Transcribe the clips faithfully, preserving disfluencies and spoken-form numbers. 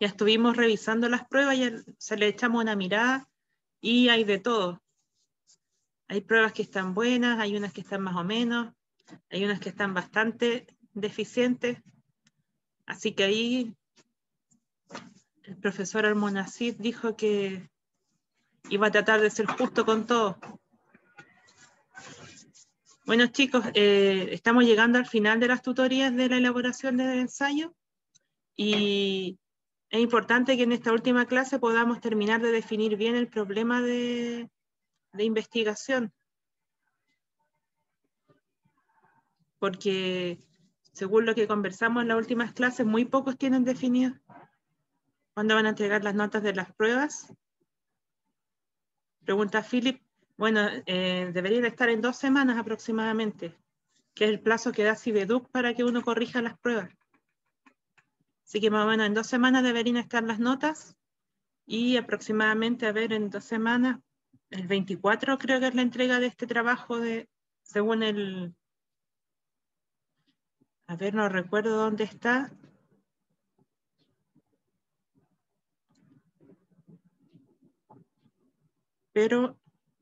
Ya estuvimos revisando las pruebas, ya se le echamos una mirada y hay de todo. Hay pruebas que están buenas, hay unas que están más o menos, hay unas que están bastante deficientes. Así que ahí el profesor Almonacid dijo que iba a tratar de ser justo con todo. Bueno, chicos, eh, estamos llegando al final de las tutorías de la elaboración del ensayo y es importante que en esta última clase podamos terminar de definir bien el problema de, de investigación. Porque según lo que conversamos en las últimas clases, muy pocos tienen definido cuándo van a entregar las notas de las pruebas. Pregunta Philip. Bueno, eh, debería estar en dos semanas aproximadamente, que es el plazo que da Cibeduc para que uno corrija las pruebas. Así que más o menos en dos semanas deberían estar las notas y aproximadamente, a ver, en dos semanas, el veinticuatro creo que es la entrega de este trabajo de, según el, a ver, no recuerdo dónde está. Pero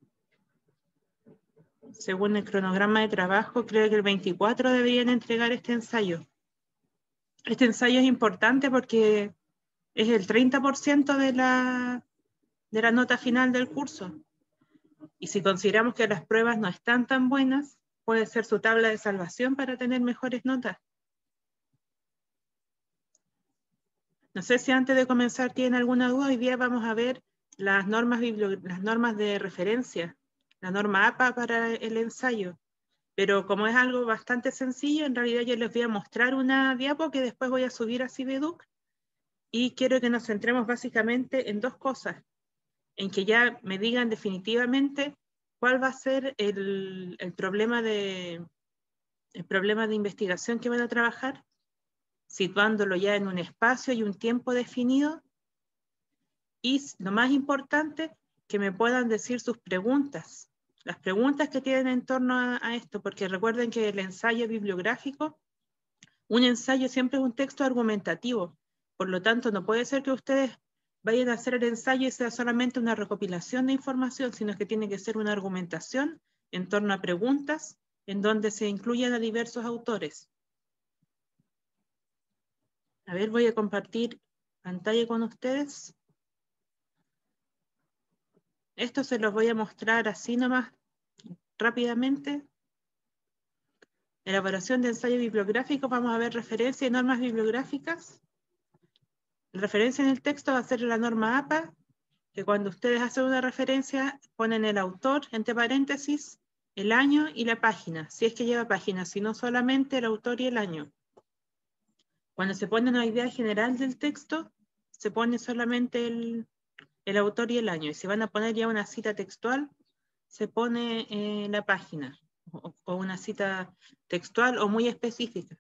según el cronograma de trabajo, creo que el veinticuatro deberían entregar este ensayo. Este ensayo es importante porque es el treinta por ciento de la, de la nota final del curso. Y si consideramos que las pruebas no están tan buenas, puede ser su tabla de salvación para tener mejores notas. No sé si antes de comenzar tienen alguna duda. Hoy día vamos a ver las normas, las normas de referencia, la norma A P A para el ensayo. Pero como es algo bastante sencillo, en realidad yo les voy a mostrar una diapo que después voy a subir a Cibeduc y quiero que nos centremos básicamente en dos cosas, en que ya me digan definitivamente cuál va a ser el, el, problema, de, el problema de investigación que van a trabajar, situándolo ya en un espacio y un tiempo definido, y lo más importante, que me puedan decir sus preguntas. Las preguntas que tienen en torno a, a esto, porque recuerden que el ensayo bibliográfico, un ensayo siempre es un texto argumentativo, por lo tanto no puede ser que ustedes vayan a hacer el ensayo y sea solamente una recopilación de información, sino que tiene que ser una argumentación en torno a preguntas en donde se incluyan a diversos autores. A ver, voy a compartir pantalla con ustedes. Esto se los voy a mostrar así nomás, rápidamente. Elaboración de ensayo bibliográfico, vamos a ver referencia y normas bibliográficas. La referencia en el texto va a ser la norma A P A, que cuando ustedes hacen una referencia ponen el autor, entre paréntesis, el año y la página, si es que lleva página, si no solamente el autor y el año. Cuando se pone una idea general del texto, se pone solamente el, el autor y el año, y si van a poner ya una cita textual, se pone eh, la página, o, o una cita textual o muy específica.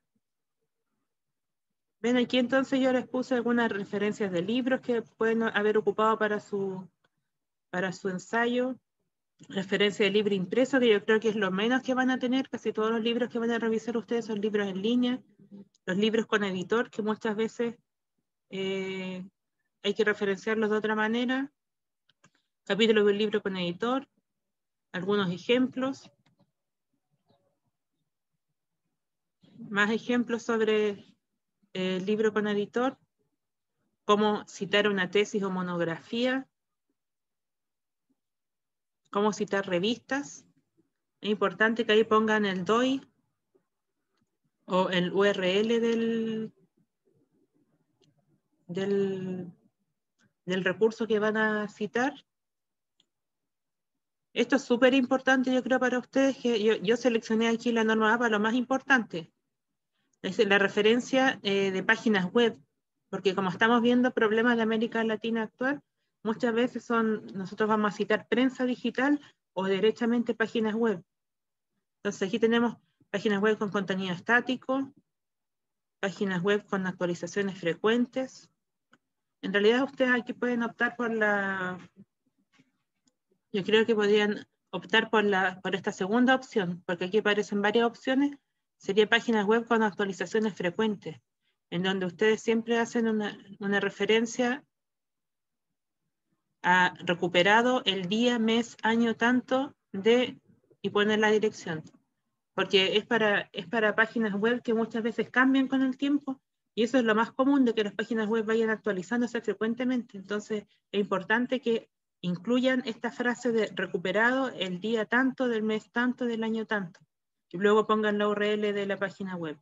Ven, aquí entonces yo les puse algunas referencias de libros que pueden haber ocupado para su, para su ensayo. Referencia de libro impreso, que yo creo que es lo menos que van a tener. Casi todos los libros que van a revisar ustedes son libros en línea. Los libros con editor, que muchas veces eh, hay que referenciarlos de otra manera. Capítulo de un libro con editor. Algunos ejemplos. Más ejemplos sobre el libro con editor. Cómo citar una tesis o monografía. Cómo citar revistas. Es importante que ahí pongan el D O I o el U R L del, del, del recurso que van a citar. Esto es súper importante, yo creo, para ustedes, que yo, yo seleccioné aquí la norma A P A, lo más importante. Es la referencia eh, de páginas web, porque como estamos viendo problemas de América Latina actual, muchas veces son, nosotros vamos a citar prensa digital o derechamente páginas web. Entonces aquí tenemos páginas web con contenido estático, páginas web con actualizaciones frecuentes. En realidad ustedes aquí pueden optar por la... Yo creo que podrían optar por, la, por esta segunda opción, porque aquí aparecen varias opciones. Sería páginas web con actualizaciones frecuentes. en donde ustedes siempre hacen una, una referencia a recuperado el día, mes, año tanto de, y ponen la dirección. Porque es para, es para páginas web que muchas veces cambian con el tiempo, y eso es lo más común, de que las páginas web vayan actualizándose frecuentemente. Entonces es importante que incluyan esta frase de recuperado el día tanto, del mes tanto, del año tanto, y luego pongan la U R L de la página web.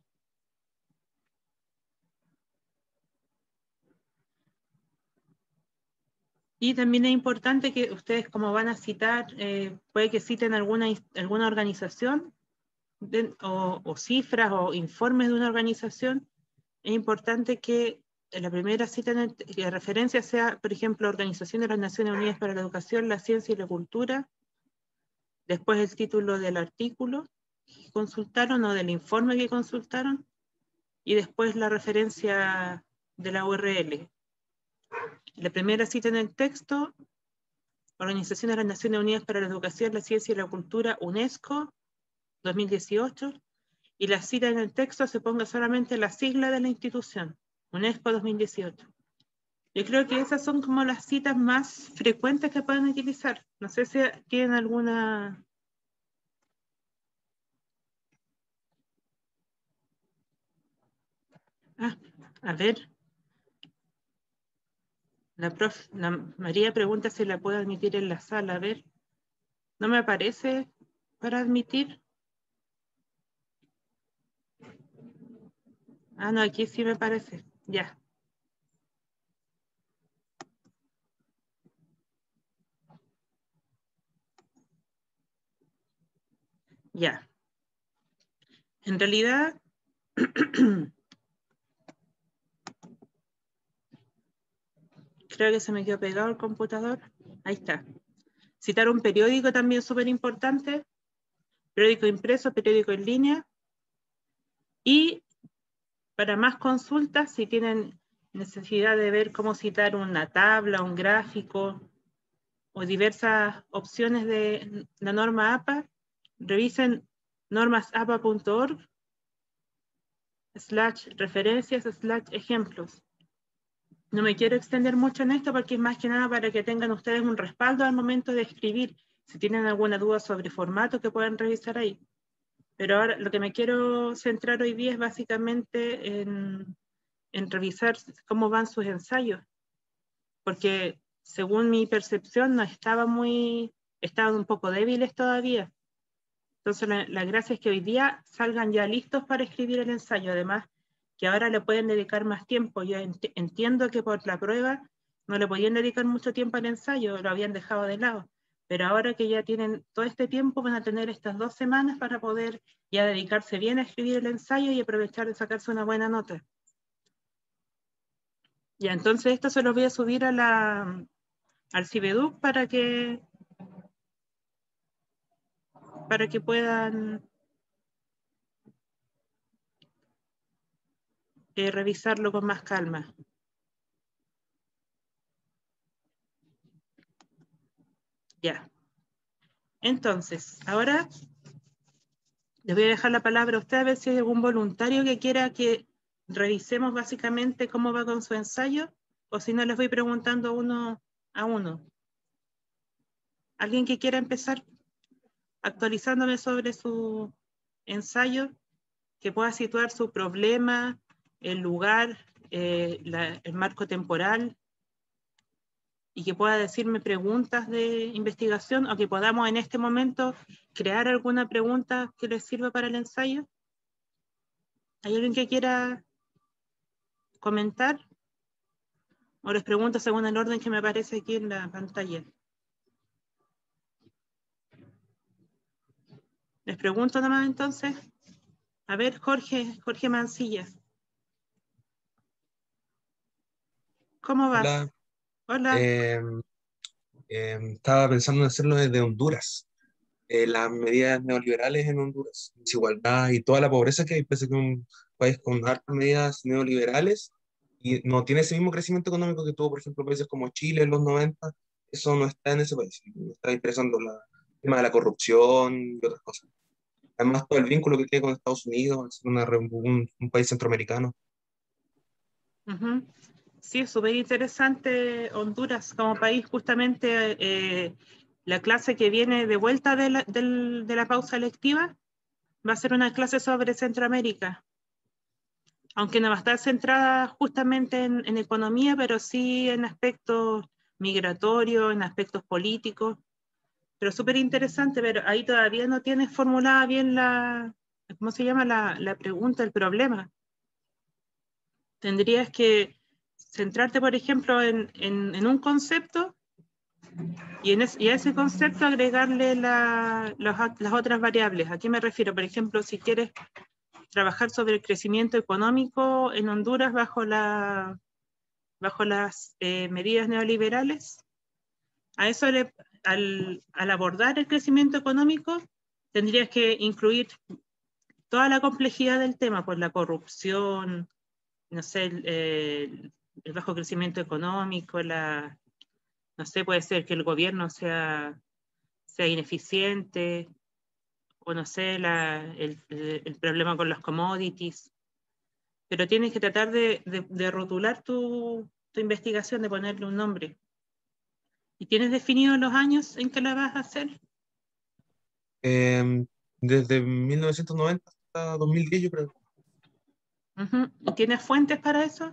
Y también es importante que ustedes, como van a citar, eh, puede que citen alguna, alguna organización, de, o, o cifras o informes de una organización. Es importante que la primera cita en el, la referencia sea, por ejemplo, Organización de las Naciones Unidas para la Educación, la Ciencia y la Cultura, después el título del artículo que consultaron o del informe que consultaron, y después la referencia de la U R L. La primera cita en el texto, Organización de las Naciones Unidas para la Educación, la Ciencia y la Cultura, UNESCO, dos mil dieciocho, y la cita en el texto se ponga solamente la sigla de la institución, UNESCO dos mil dieciocho. Yo creo que esas son como las citas más frecuentes que pueden utilizar. No sé si tienen alguna... Ah, a ver. La, prof, la María pregunta si la puedo admitir en la sala. A ver. No me aparece para admitir. Ah, no, aquí sí me parece. Ya. Ya. En realidad... creo que se me quedó pegado el computador. Ahí está. Citar un periódico también súper importante. Periódico impreso, periódico en línea. Y para más consultas, si tienen necesidad de ver cómo citar una tabla, un gráfico o diversas opciones de la norma A P A, revisen normasapa punto org slash referencias slash ejemplos. No me quiero extender mucho en esto porque es más que nada para que tengan ustedes un respaldo al momento de escribir. Si tienen alguna duda sobre formato, que puedan revisar ahí. Pero ahora lo que me quiero centrar hoy día es básicamente en, en revisar cómo van sus ensayos. Porque según mi percepción no estaba muy, estaban un poco débiles todavía. Entonces la, la gracia es que hoy día salgan ya listos para escribir el ensayo. Además, que ahora le pueden dedicar más tiempo. Yo ent entiendo que por la prueba no le podían dedicar mucho tiempo al ensayo, lo habían dejado de lado. Pero ahora que ya tienen todo este tiempo, van a tener estas dos semanas para poder ya dedicarse bien a escribir el ensayo y aprovechar de sacarse una buena nota. Ya, entonces esto se lo voy a subir a la, al Cibeduc para que, para que puedan eh, revisarlo con más calma. Ya. Entonces, ahora les voy a dejar la palabra a usted a ver si hay algún voluntario que quiera que revisemos básicamente cómo va con su ensayo, o si no les voy preguntando uno a uno. ¿Alguien que quiera empezar actualizándome sobre su ensayo, que pueda situar su problema, el lugar, eh, la, el marco temporal, y que pueda decirme preguntas de investigación, o que podamos en este momento crear alguna pregunta que les sirva para el ensayo? ¿Hay alguien que quiera comentar? O les pregunto según el orden que me aparece aquí en la pantalla. Les pregunto nomás entonces. A ver, Jorge, Jorge Mancilla. ¿Cómo vas? Hola, Hola. eh, eh, estaba pensando en hacerlo desde Honduras. Eh, las medidas neoliberales en Honduras, desigualdad y toda la pobreza que hay, pese a que es un país con altas medidas neoliberales y no tiene ese mismo crecimiento económico que tuvo, por ejemplo, países como Chile en los noventa. Eso no está en ese país. Está interesando la- el tema de la corrupción y otras cosas. Además, todo el vínculo que tiene con Estados Unidos, al ser una re- un, un país centroamericano. Uh-huh. Sí, es súper interesante Honduras como país, justamente eh, la clase que viene de vuelta de la, del, de la pausa lectiva va a ser una clase sobre Centroamérica, aunque no va a estar centrada justamente en, en economía, pero sí en aspectos migratorios, en aspectos políticos, pero súper interesante, pero ahí todavía no tienes formulada bien la, ¿cómo se llama? La, la pregunta, el problema. Tendrías que centrarte, por ejemplo, en, en, en un concepto y, en es, y a ese concepto agregarle la, los, las otras variables. ¿A qué me refiero? Por ejemplo, si quieres trabajar sobre el crecimiento económico en Honduras bajo, la, bajo las eh, medidas neoliberales, a eso le, al, al abordar el crecimiento económico tendrías que incluir toda la complejidad del tema, pues la corrupción, no sé, el, el, el bajo crecimiento económico, la, no sé, puede ser que el gobierno sea, sea ineficiente, o no sé, la, el, el, problema con los commodities, pero tienes que tratar de, de, de rotular tu, tu, investigación, de ponerle un nombre. ¿Y tienes definido los años en que la vas a hacer? Eh, desde mil novecientos noventa hasta dos mil diez, yo creo. Uh-huh. ¿Y tienes fuentes para eso?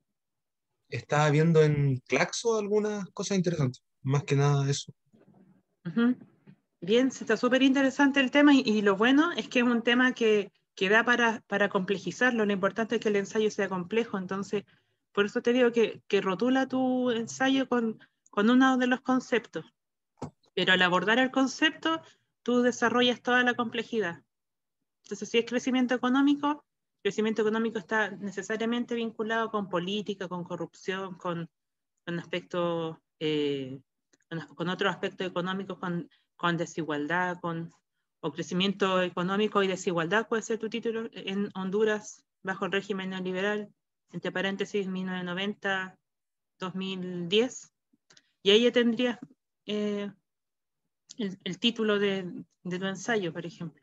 Estaba viendo en Claxo algunas cosas interesantes, más que nada eso. Uh-huh. Bien, está súper interesante el tema y, y lo bueno es que es un tema que, que da para, para complejizarlo. Lo importante es que el ensayo sea complejo, entonces por eso te digo que, que rotula tu ensayo con, con uno de los conceptos, pero al abordar el concepto tú desarrollas toda la complejidad. Entonces, si es crecimiento económico, crecimiento económico está necesariamente vinculado con política, con corrupción, con, con aspectos, eh, con, con otros aspectos económicos, con, con desigualdad, con o crecimiento económico y desigualdad, puede ser tu título, en Honduras, bajo el régimen neoliberal, entre paréntesis, mil novecientos noventa a dos mil diez, y ahí ya tendrías eh, el, el, título de, de tu ensayo, por ejemplo.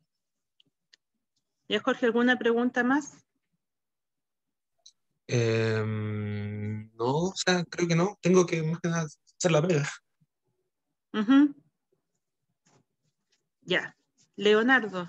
¿Ya, Jorge, alguna pregunta más? Eh, no, o sea, creo que no. Tengo que más que nada hacer la pega. Uh-huh. Ya. Leonardo,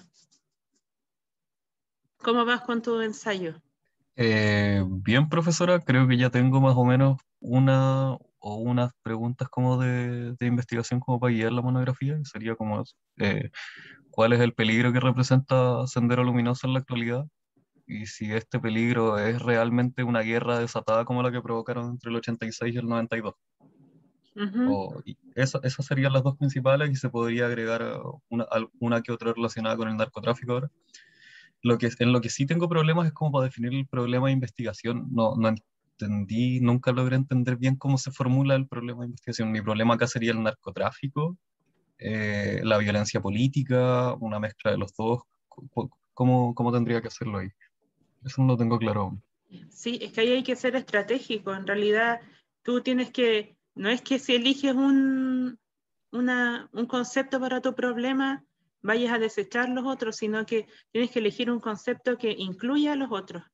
¿cómo vas con tu ensayo? Eh, bien, profesora, creo que ya tengo más o menos una o unas preguntas como de, de investigación como para guiar la monografía. Sería como, eh, ¿cuál es el peligro que representa Sendero Luminoso en la actualidad? Y si este peligro es realmente una guerra desatada como la que provocaron entre el ochenta y seis y el noventa y dos. Uh-huh. O, y esa- esas serían las dos principales y se podría agregar eh, una, al- una que otra relacionada con el narcotráfico ahora. Lo que, en lo que sí tengo problemas es como para definir el problema de investigación. No, no entendí, nunca logré entender bien cómo se formula el problema de investigación. Mi problema acá sería el narcotráfico, eh, la violencia política, una mezcla de los dos. Co- ¿Cómo, cómo tendría que hacerlo ahí? Eso no lo tengo claro aún. Sí, es que ahí hay que ser estratégico. En realidad, tú tienes que, no es que si eliges un, una, un concepto para tu problema, vayas a desechar los otros, sino que tienes que elegir un concepto que incluya a los otros.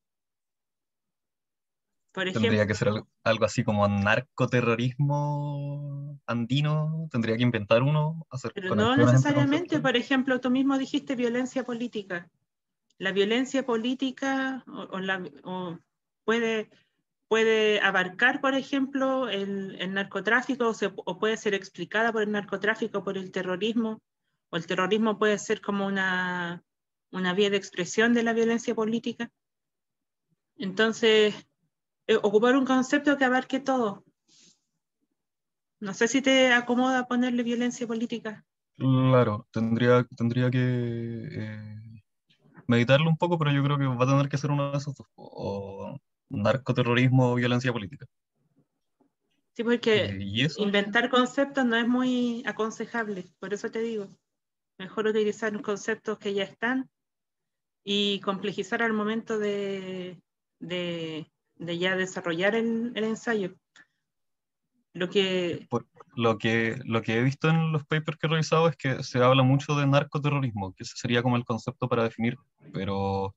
Por Tendría ejemplo, que ser algo, algo así como narcoterrorismo andino. Tendría que inventar uno, hacer pero no conexiones entre necesariamente, conceptos. por ejemplo, tú mismo dijiste violencia política. La violencia política o, o la, o puede, puede abarcar, por ejemplo, el, el narcotráfico o, se, o puede ser explicada por el narcotráfico, por el terrorismo, o el terrorismo puede ser como una, una vía de expresión de la violencia política. Entonces, eh, ocupar un concepto que abarque todo. No sé si te acomoda ponerle violencia política. Claro, tendría, tendría que eh, meditarlo un poco, pero yo creo que va a tener que ser uno de esos dos, o narcoterrorismo o violencia política. Sí, Eh, porque y eso, inventar conceptos no es muy aconsejable, por eso te digo. Mejor utilizar conceptos que ya están y complejizar al momento de, de, de ya desarrollar el, el ensayo. Lo que, por lo que, lo que he visto en los papers que he revisado es que se habla mucho de narcoterrorismo, que ese sería como el concepto para definir, pero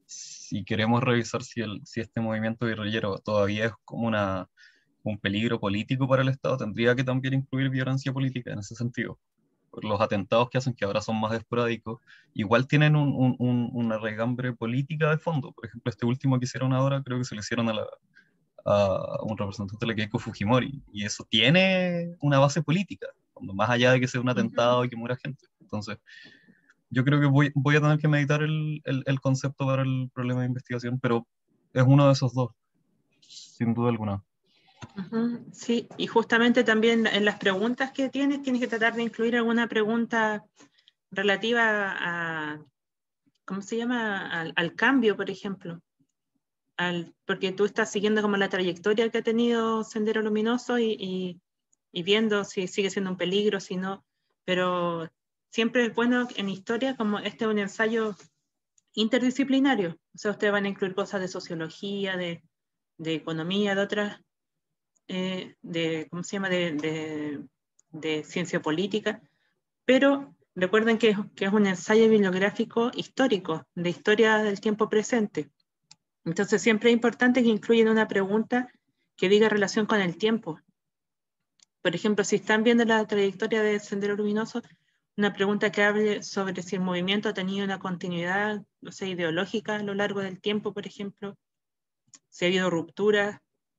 si queremos revisar si, el, si este movimiento guerrillero todavía es como una, un peligro político para el Estado, tendría que también incluir violencia política en ese sentido. Los atentados que hacen, que ahora son más esporádicos, igual tienen un, un, un, una regambre política de fondo. Por ejemplo, este último que hicieron ahora, creo que se lo hicieron a, la, a un representante de la Keiko Fujimori, y eso tiene una base política, más allá de que sea un atentado Uh-huh. y que muera gente. Entonces, yo creo que voy, voy a tener que meditar el, el, el concepto para el problema de investigación, pero es uno de esos dos, sin duda alguna. Uh-huh. Sí, y justamente también en las preguntas que tienes, tienes que tratar de incluir alguna pregunta relativa a, ¿cómo se llama? Al, al cambio, por ejemplo. Al, porque tú estás siguiendo como la trayectoria que ha tenido Sendero Luminoso y, y, y viendo si sigue siendo un peligro, si no. Pero siempre es bueno en historia, como este es un ensayo interdisciplinario. O sea, ustedes van a incluir cosas de sociología, de, de economía, de otras, eh, de, ¿cómo se llama?, de, de, de ciencia política, pero recuerden que, que es un ensayo bibliográfico histórico, de historia del tiempo presente. Entonces siempre es importante que incluyan una pregunta que diga relación con el tiempo. Por ejemplo, si están viendo la trayectoria de Sendero Luminoso, una pregunta que hable sobre si el movimiento ha tenido una continuidad, no sé, ideológica a lo largo del tiempo, por ejemplo, si ha habido rupturas,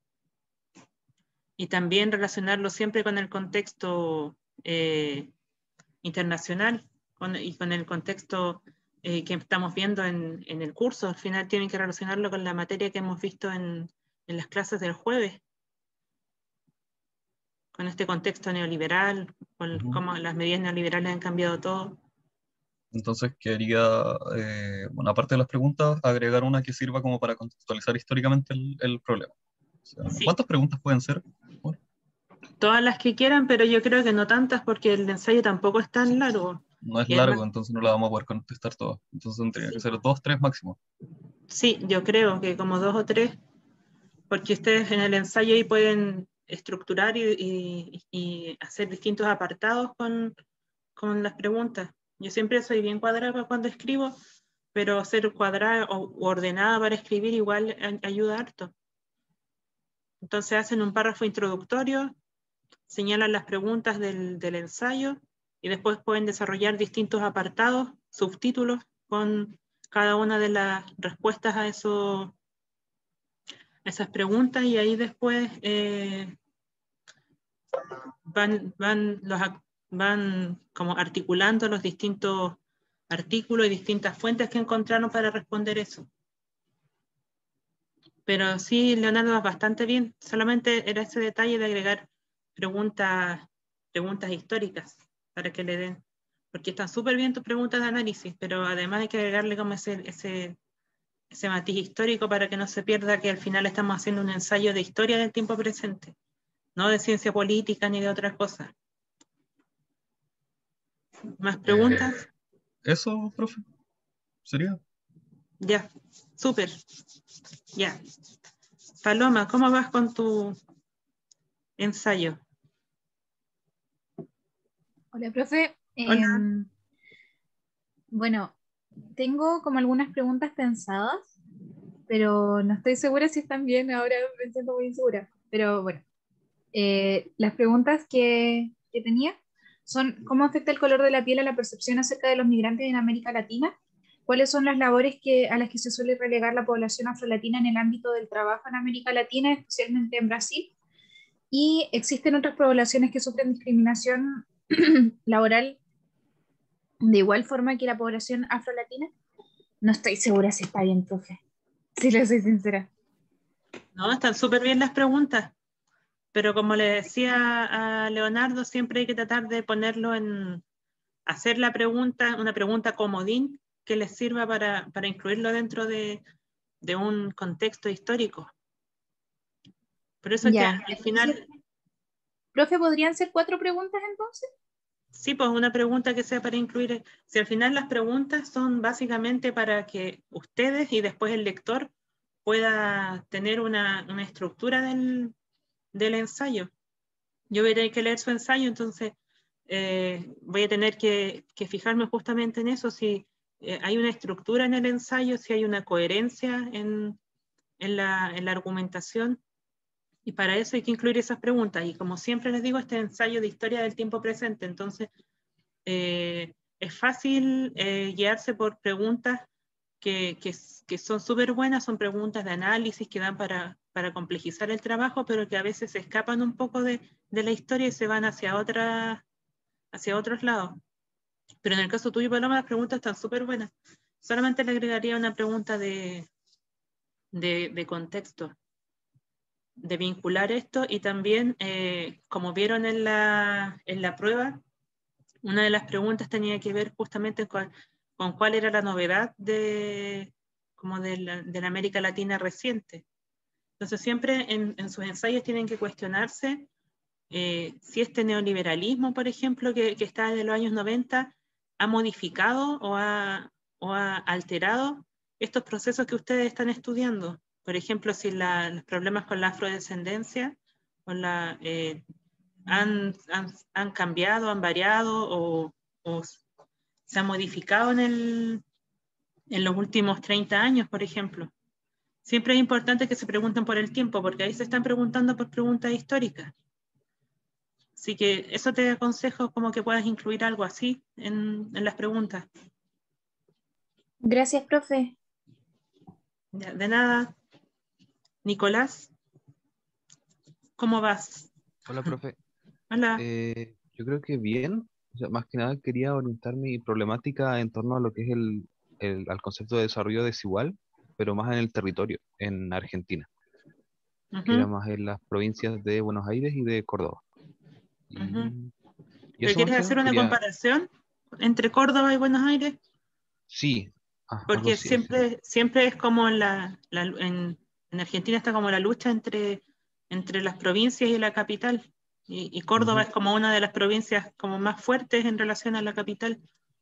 y también relacionarlo siempre con el contexto eh, internacional con, y con el contexto eh, que estamos viendo en, en el curso. Al final tienen que relacionarlo con la materia que hemos visto en, en las clases del jueves, con este contexto neoliberal, con Uh-huh. cómo las medidas neoliberales han cambiado todo. Entonces quería, eh, bueno, aparte de las preguntas, agregar una que sirva como para contextualizar históricamente el, el problema. O sea, Sí, ¿cuántas preguntas pueden ser? Bueno, todas las que quieran, pero yo creo que no tantas porque el ensayo tampoco es tan largo. no es Y además, largo, entonces no la vamos a poder contestar todas. Entonces tendría que sí, ser dos, tres máximo. sí, yo creo que como dos o tres, porque ustedes en el ensayo ahí pueden estructurar y, y, y hacer distintos apartados con, con las preguntas. Yo siempre soy bien cuadrada cuando escribo, pero ser cuadrada o ordenada para escribir igual ayuda harto. Entonces hacen un párrafo introductorio, señalan las preguntas del, del ensayo y después pueden desarrollar distintos apartados, subtítulos, con cada una de las respuestas a, eso, a esas preguntas, y ahí después eh, van, van, los, van como articulando los distintos artículos y distintas fuentes que encontraron para responder eso. Pero sí, Leonardo, vas bastante bien. Solamente era ese detalle de agregar preguntas, preguntas históricas para que le den, porque están súper bien tus preguntas de análisis, pero además hay que agregarle como ese, ese, ese matiz histórico para que no se pierda que al final estamos haciendo un ensayo de historia del tiempo presente, no de ciencia política ni de otras cosas. ¿Más preguntas? Eh, eso, profe, sería. Ya, súper. Ya. Paloma, ¿cómo vas con tu ensayo? Hola, profe. Eh, Hola. bueno, tengo como algunas preguntas pensadas, pero no estoy segura si están bien, ahora me siento muy insegura. Pero bueno, eh, las preguntas que, que tenía son: ¿cómo afecta el color de la piel a la percepción acerca de los migrantes en América Latina? ¿Cuáles son las labores que, a las que se suele relegar la población afrolatina en el ámbito del trabajo en América Latina, especialmente en Brasil? ¿Y existen otras poblaciones que sufren discriminación laboral de igual forma que la población afrolatina? No estoy segura si está bien, profe. Si le soy sincera. No, están súper bien las preguntas, pero como le decía a Leonardo, siempre hay que tratar de ponerlo en, hacer la pregunta, una pregunta comodín que les sirva para, para incluirlo dentro de, de un contexto histórico. Por eso es que Ya. al final, Profe, ¿podrían ser cuatro preguntas entonces? sí, pues una pregunta que sea para incluir, si al final las preguntas son básicamente para que ustedes y después el lector pueda tener una, una estructura del, del ensayo. Yo voy a tener que leer su ensayo, entonces eh, voy a tener que, que fijarme justamente en eso, si eh, hay una estructura en el ensayo, si hay una coherencia en, en, la, en la argumentación, y para eso hay que incluir esas preguntas. Y como siempre les digo, este ensayo de historia del tiempo presente, entonces eh, es fácil eh, guiarse por preguntas que, que, que son súper buenas, son preguntas de análisis que dan para, para complejizar el trabajo, pero que a veces se escapan un poco de, de la historia y se van hacia, otra, hacia otros lados. Pero en el caso tuyo, Paloma, las preguntas están súper buenas. Solamente le agregaría una pregunta de, de, de contexto, de vincular esto, y también, eh, como vieron en la, en la prueba, una de las preguntas tenía que ver justamente con, con cuál era la novedad de, como de, la, de la América Latina reciente. Entonces siempre en, en sus ensayos tienen que cuestionarse eh, si este neoliberalismo, por ejemplo, que, que está desde los años noventa, ha modificado o ha, o ha alterado estos procesos que ustedes están estudiando. Por ejemplo, si la, los problemas con la afrodescendencia con la, eh, han, han, han, cambiado, han variado o, o se han modificado en, el, en los últimos treinta años, por ejemplo. Siempre es importante que se pregunten por el tiempo, porque ahí se están preguntando por preguntas históricas. Así que eso te aconsejo, como que puedas incluir algo así en, en las preguntas. Gracias, profe. Ya, de nada. Nicolás, ¿cómo vas? Hola, profe. Hola. Eh, yo creo que bien. O sea, más que nada quería orientar mi problemática en torno a lo que es el, el- al concepto de desarrollo desigual, pero más en el territorio, en Argentina, que era Uh-huh, más en las provincias de Buenos Aires y de Córdoba. uh-huh. Y, y ¿Pero eso más quieres que hacer nada una quería, comparación entre Córdoba y Buenos Aires? sí, ah, algo Porque así, así sería. siempre, siempre es como la, la en, en Argentina está como la lucha entre, entre las provincias y la capital. Y, y Córdoba Ujú. es como una de las provincias como más fuertes en relación a la capital.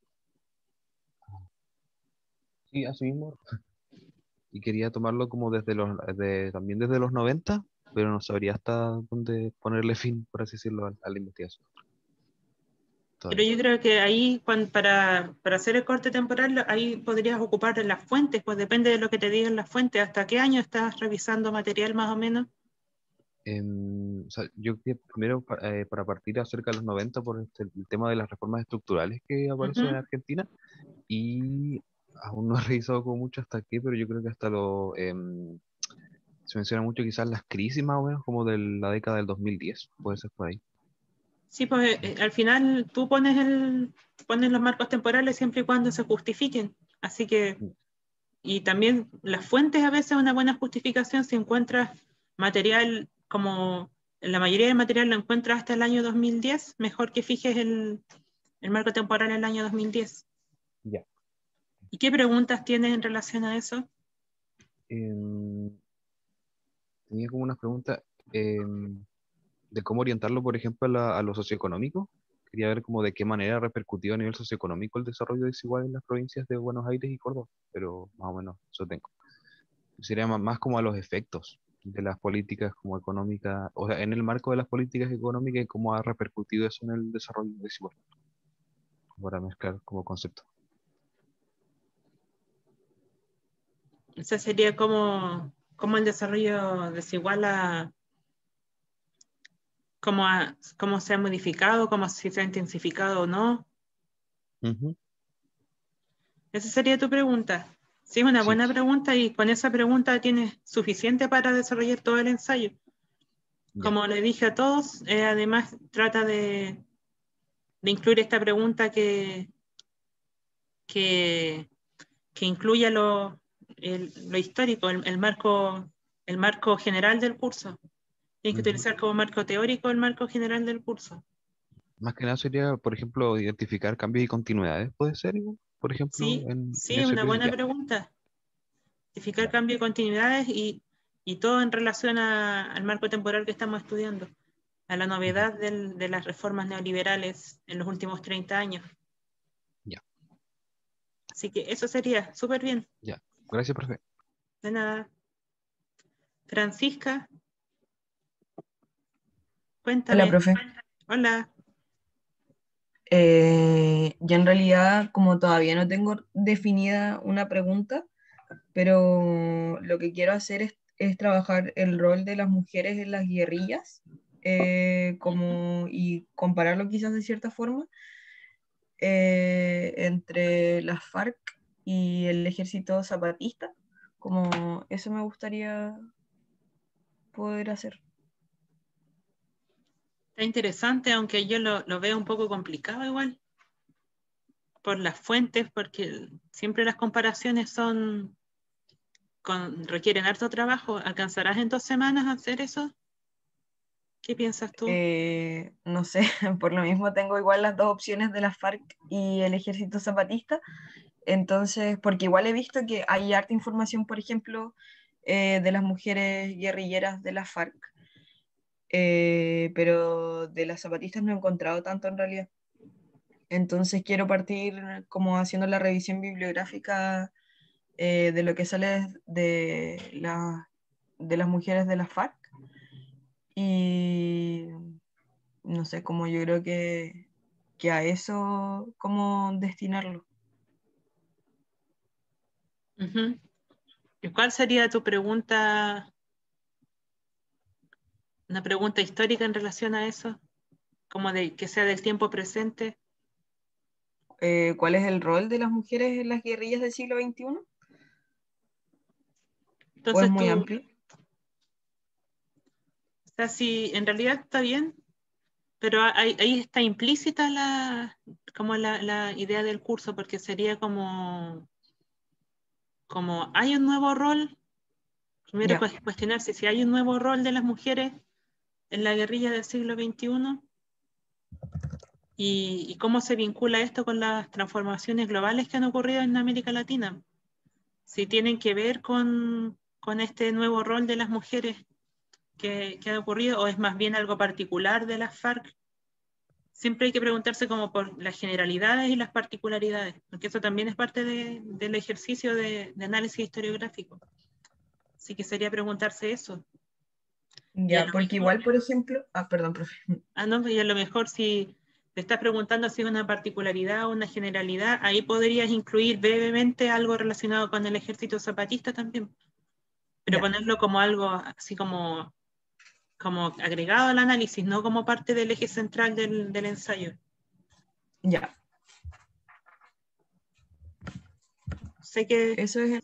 Sí, así mismo. Y quería tomarlo como desde los, de, también desde los noventa, pero no sabría hasta dónde ponerle fin, por así decirlo, a, a la investigación Pero todavía. yo creo que ahí, cuan- para, para hacer el corte temporal, ahí podrías ocupar las fuentes, pues depende de lo que te digan las fuentes. ¿Hasta qué año estás revisando material más o menos? Em, o sea, yo que primero pa- eh, para partir acerca de los noventa por este- el tema de las reformas estructurales que aparecen en Ujú. Argentina, y aún no he revisado como mucho hasta qué, pero yo creo que hasta lo em, se menciona mucho quizás las crisis más o menos como de la década del dos mil diez, puede ser por ahí. Sí, pues eh, al final tú pones, el, pones los marcos temporales siempre y cuando se justifiquen. Así que, Mm. y también las fuentes a veces es una buena justificación si encuentras material como, la mayoría del material lo encuentras hasta el año dos mil diez, mejor que fijes el, el marco temporal en el año dos mil diez. Ya. ¿Y qué preguntas tienes en relación a eso? Em, tenía como unas preguntas em, de cómo orientarlo, por ejemplo, a, la- a lo socioeconómico. Quería ver como de qué manera ha repercutido a nivel socioeconómico el desarrollo desigual en las provincias de Buenos Aires y Córdoba, pero más o menos eso tengo. Sería ma- más como a los efectos de las políticas como económicas, o sea, en el marco de las políticas económicas y cómo ha repercutido eso en el desarrollo desigual, para mezclar como concepto. Ese sería como, como el desarrollo desigual a cómo, ha- cómo se ha modificado, cómo si se ha intensificado o no. Ujú. Esa sería tu pregunta. Sí, es una Sí, buena pregunta y con esa pregunta tienes suficiente para desarrollar todo el ensayo. ya. Como le dije a todos, eh, además trata de, de incluir esta pregunta que, que, que incluya lo, el- lo histórico, el, el marco, el marco general del curso. Tienes que Ujú. utilizar como marco teórico el marco general del curso. Más que nada sería, por ejemplo, identificar cambios y continuidades, ¿puede ser igual? Por ejemplo, Sí, en, sí, en es ese una episodio. buena Ya, pregunta. Identificar ya. cambio y continuidades y, y todo en relación a- al marco temporal que estamos estudiando, a la Ujú. novedad del- de las reformas neoliberales en los últimos treinta años. Ya, Así que eso sería súper bien. ya. Gracias, profe. De nada. Francisca, Hola, cuéntame. profe. Hola. Eh, yo en realidad, como todavía no tengo definida una pregunta, pero lo que quiero hacer es, es trabajar el rol de las mujeres en las guerrillas, eh, como, y compararlo quizás de cierta forma eh, entre las FARC y el ejército zapatista, como eso me gustaría poder hacer. Está interesante, aunque yo lo, lo veo un poco complicado igual, por las fuentes, porque siempre las comparaciones son, con, requieren harto trabajo. ¿Alcanzarás en dos semanas a hacer eso? ¿Qué piensas tú? Eh, no sé, por lo mismo tengo igual las dos opciones de las FARC y el ejército zapatista, entonces, porque igual he visto que hay harta información, por ejemplo, eh, de las mujeres guerrilleras de las FARC, eh, pero de las zapatistas no he encontrado tanto en realidad. Entonces quiero partir como haciendo la revisión bibliográfica eh, de lo que sale de, la, de las mujeres de las FARC y no sé, como yo creo que, que a eso, cómo destinarlo. Uh-huh. ¿Y cuál sería tu pregunta, una pregunta histórica en relación a eso? Como de que sea del tiempo presente. Eh, ¿cuál es el rol de las mujeres en las guerrillas del siglo veintiuno? ¿O es Entonces muy tú, amplio? o sea, sí, en realidad está bien, pero ahí, ahí está implícita la, como la, la idea del curso, porque sería como, como hay un nuevo rol, primero Ya, cues- cuestionarse si hay un nuevo rol de las mujeres en la guerrilla del siglo veintiuno y, y cómo se vincula esto con las transformaciones globales que han ocurrido en América Latina. Si tienen que ver con, con este nuevo rol de las mujeres que, que ha ocurrido o es más bien algo particular de las FARC. Siempre hay que preguntarse como por las generalidades y las particularidades, porque eso también es parte de, del ejercicio de, de análisis historiográfico. Así que sería preguntarse eso. Y a ya, lo porque mejor, igual, por ejemplo, ah, perdón, profe. ah, no, y a lo mejor si te estás preguntando si es una particularidad o una generalidad, ahí podrías incluir brevemente algo relacionado con el ejército zapatista también, pero Ya, ponerlo como algo así como, como agregado al análisis, no como parte del eje central del, del ensayo. ya, Sé que, eso es.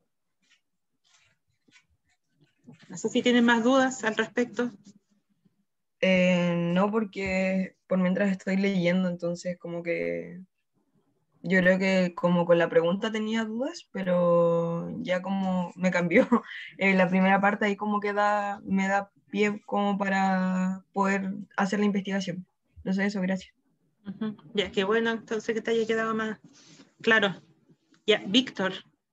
no sé si tienen más dudas al respecto. Eh, no, porque por mientras estoy leyendo, entonces como que yo creo que como con la pregunta tenía dudas, pero ya como me cambió en la primera parte ahí como que da, me da pie como para poder hacer la investigación. Entonces eso, gracias. Uh-huh. Ya, qué bueno, entonces que te haya quedado más claro. Ya, Víctor,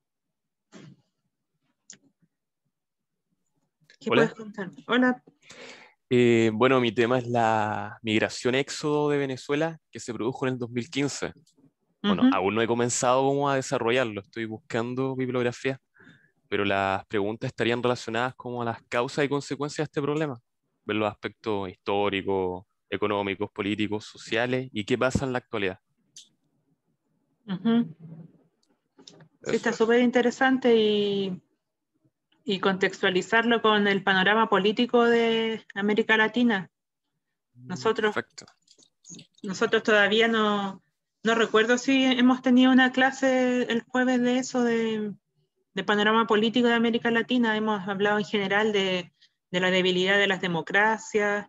¿qué puedes Hola. contar? Hola. Eh, bueno, mi tema es la migración éxodo de Venezuela que se produjo en el dos mil quince. Bueno, Uh-huh. aún no he comenzado como a desarrollarlo, estoy buscando bibliografía, pero las preguntas estarían relacionadas como a las causas y consecuencias de este problema, ver los aspectos históricos, económicos, políticos, sociales y qué pasa en la actualidad. Uh-huh. Sí, Eso está es. súper interesante y, y contextualizarlo con el panorama político de América Latina. Mm, Nosotros, Perfecto. nosotros todavía no, no recuerdo si hemos tenido una clase el jueves de eso, de, de panorama político de América Latina. Hemos hablado en general de, de la debilidad de las democracias.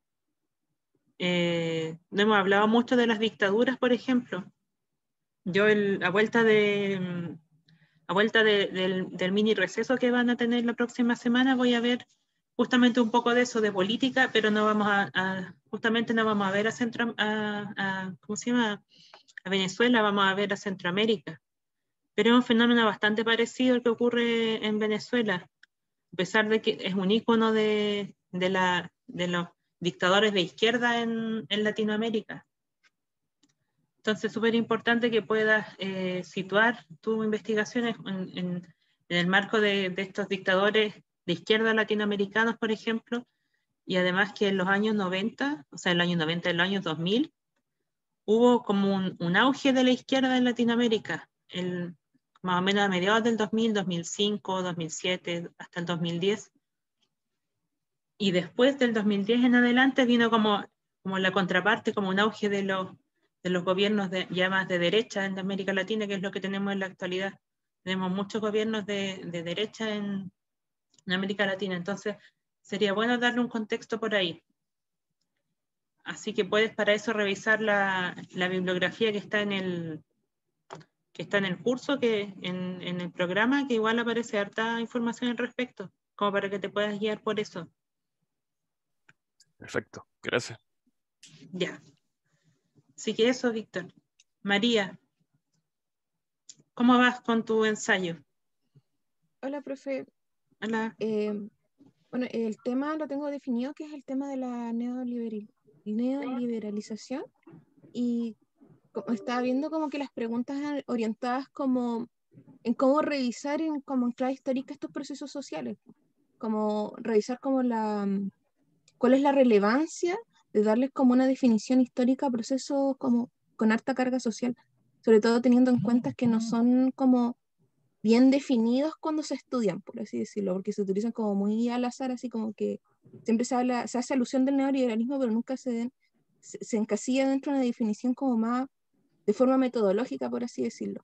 Eh, no hemos hablado mucho de las dictaduras, por ejemplo. Yo el, a vuelta de a vuelta de, del, del mini receso que van a tener la próxima semana voy a ver justamente un poco de eso de política, pero no vamos a, a justamente no vamos a ver a Centro a, a, ¿cómo se llama? A Venezuela, vamos a ver a Centroamérica. Pero es un fenómeno bastante parecido al que ocurre en Venezuela, a pesar de que es un ícono de, de, la, de los dictadores de izquierda en, en Latinoamérica. Entonces, súper importante que puedas eh, situar tus investigaciones en, en, en el marco de, de estos dictadores de izquierda latinoamericanos, por ejemplo, y además que en los años noventa, o sea, en los años noventa, en los años dos mil, hubo como un, un auge de la izquierda en Latinoamérica, el, más o menos a mediados del dos mil, dos mil cinco, dos mil siete, hasta el dos mil diez. Y después del dos mil diez en adelante vino como, como la contraparte, como un auge de los, de los gobiernos de, ya más de derecha en América Latina, que es lo que tenemos en la actualidad. Tenemos muchos gobiernos de, de derecha en, en América Latina, entonces sería bueno darle un contexto por ahí. Así que puedes para eso revisar la, la bibliografía que está en el, que está en el curso, que en, en el programa, que igual aparece harta información al respecto, como para que te puedas guiar por eso. Perfecto, gracias. Ya. Así que eso, Víctor. María, ¿cómo vas con tu ensayo? Hola, profe. Hola. Eh, bueno, el tema lo tengo definido, que es el tema de la neoliberal, neoliberalización. Y como estaba viendo como que las preguntas eran orientadas como en cómo revisar en, como en clave histórica estos procesos sociales. Como revisar como la, cuál es la relevancia de darles como una definición histórica a procesos como con harta carga social, sobre todo teniendo en cuenta que no son como bien definidos cuando se estudian, por así decirlo, porque se utilizan como muy al azar, así como que siempre se, habla, se hace alusión del neoliberalismo, pero nunca se, den, se, se encasilla dentro de una definición como más de forma metodológica, por así decirlo.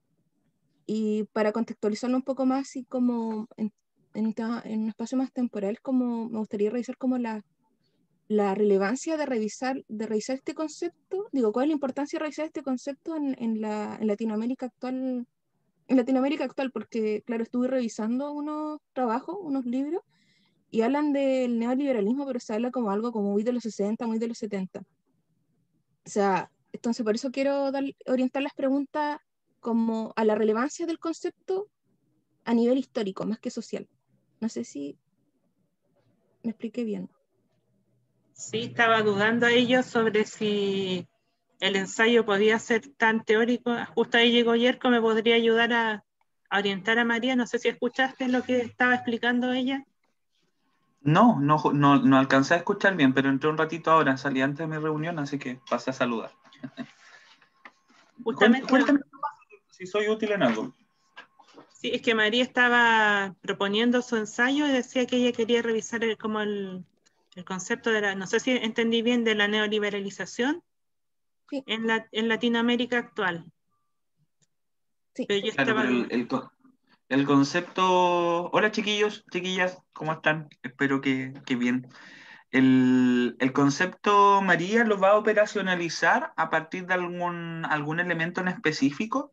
Y para contextualizarlo un poco más, así como en, en, en un espacio más temporal, como me gustaría revisar como la, la relevancia de revisar, de revisar este concepto, digo, cuál es la importancia de revisar este concepto en, en, la, en Latinoamérica actual, en Latinoamérica actual, porque, claro, estuve revisando unos trabajos, unos libros, y hablan del neoliberalismo, pero se habla como algo como muy de los sesenta, muy de los setenta. O sea, entonces por eso quiero dar, orientar las preguntas como a la relevancia del concepto a nivel histórico, más que social. No sé si me expliqué bien. Sí, estaba dudando a ellos sobre si el ensayo podía ser tan teórico. Justo ahí llegó Yerko, me podría ayudar a, a orientar a María. No sé si escuchaste lo que estaba explicando ella. No, no, no, no alcancé a escuchar bien, pero entré un ratito ahora, salí antes de mi reunión, así que pasé a saludar. Justamente, Cuéntame si soy útil en algo. sí, es que María estaba proponiendo su ensayo y decía que ella quería revisar el, como el, el concepto de la, no sé si entendí bien, de la neoliberalización Sí, en, la, en Latinoamérica actual. sí. Pero yo Claro, estaba pero el, el, co- el concepto... Hola chiquillos, chiquillas, ¿cómo están? Espero que, que bien. El, el concepto, María, ¿lo va a operacionalizar a partir de algún, algún elemento en específico?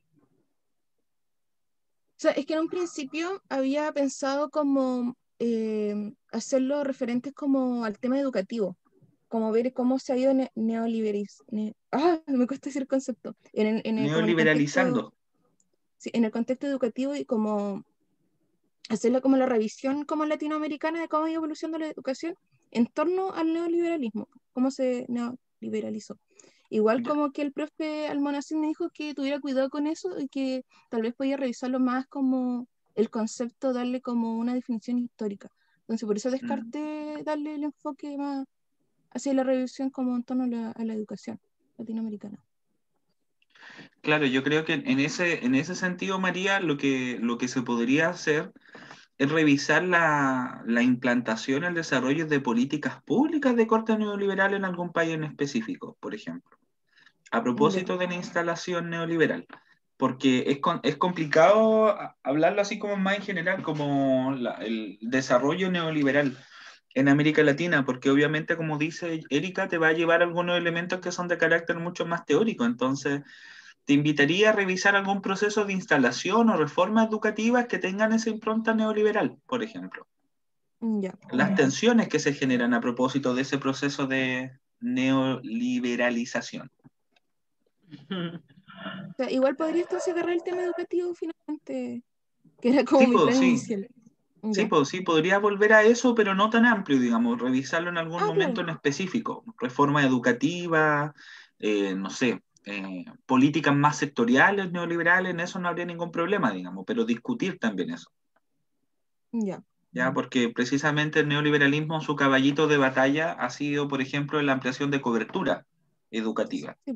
O sea, es que en un principio había pensado como eh, hacerlo referentes como al tema educativo, como ver cómo se ha ido ne neoliberaliz... Ne ah, me cuesta decir concepto. En el, en el, como en el contexto, Neoliberalizando. sí, en el contexto educativo y como hacerlo como la revisión como latinoamericana de cómo ha ido evolucionando la educación en torno al neoliberalismo, cómo se neoliberalizó. Igual Ya. como que el profe Almonacid me dijo que tuviera cuidado con eso y que tal vez podía revisarlo más como el concepto, darle como una definición histórica. Entonces por eso Mm. descarté darle el enfoque más hacia la revisión como en torno a la, a la educación latinoamericana. Claro, yo creo que en ese, en ese sentido, María, lo que, lo que se podría hacer es revisar la, la implantación, el desarrollo de políticas públicas de corte neoliberal en algún país en específico, por ejemplo, a Ya. propósito de la instalación neoliberal, porque es, con- es complicado a- hablarlo así como más en general, como la- el desarrollo neoliberal en América Latina, porque obviamente, como dice Erika, te va a llevar algunos elementos que son de carácter mucho más teórico, entonces te invitaría a revisar algún proceso de instalación o reformas educativas que tengan esa impronta neoliberal, por ejemplo. Ya. Las tensiones que se generan a propósito de ese proceso de neoliberalización. O sea, igual podría entonces agarrar el tema educativo finalmente, que era como Sí, mi pues, plan sí, inicial. sí, Ya. pues, sí, podría volver a eso, pero no tan amplio, digamos, revisarlo en algún Ah, momento claro. en específico. Reforma educativa, eh, no sé, eh, políticas más sectoriales, neoliberales, en eso no habría ningún problema, digamos, pero discutir también eso. Ya. ¿Ya? Porque precisamente el neoliberalismo, su caballito de batalla ha sido, por ejemplo, la ampliación de cobertura educativa. Sí, pues.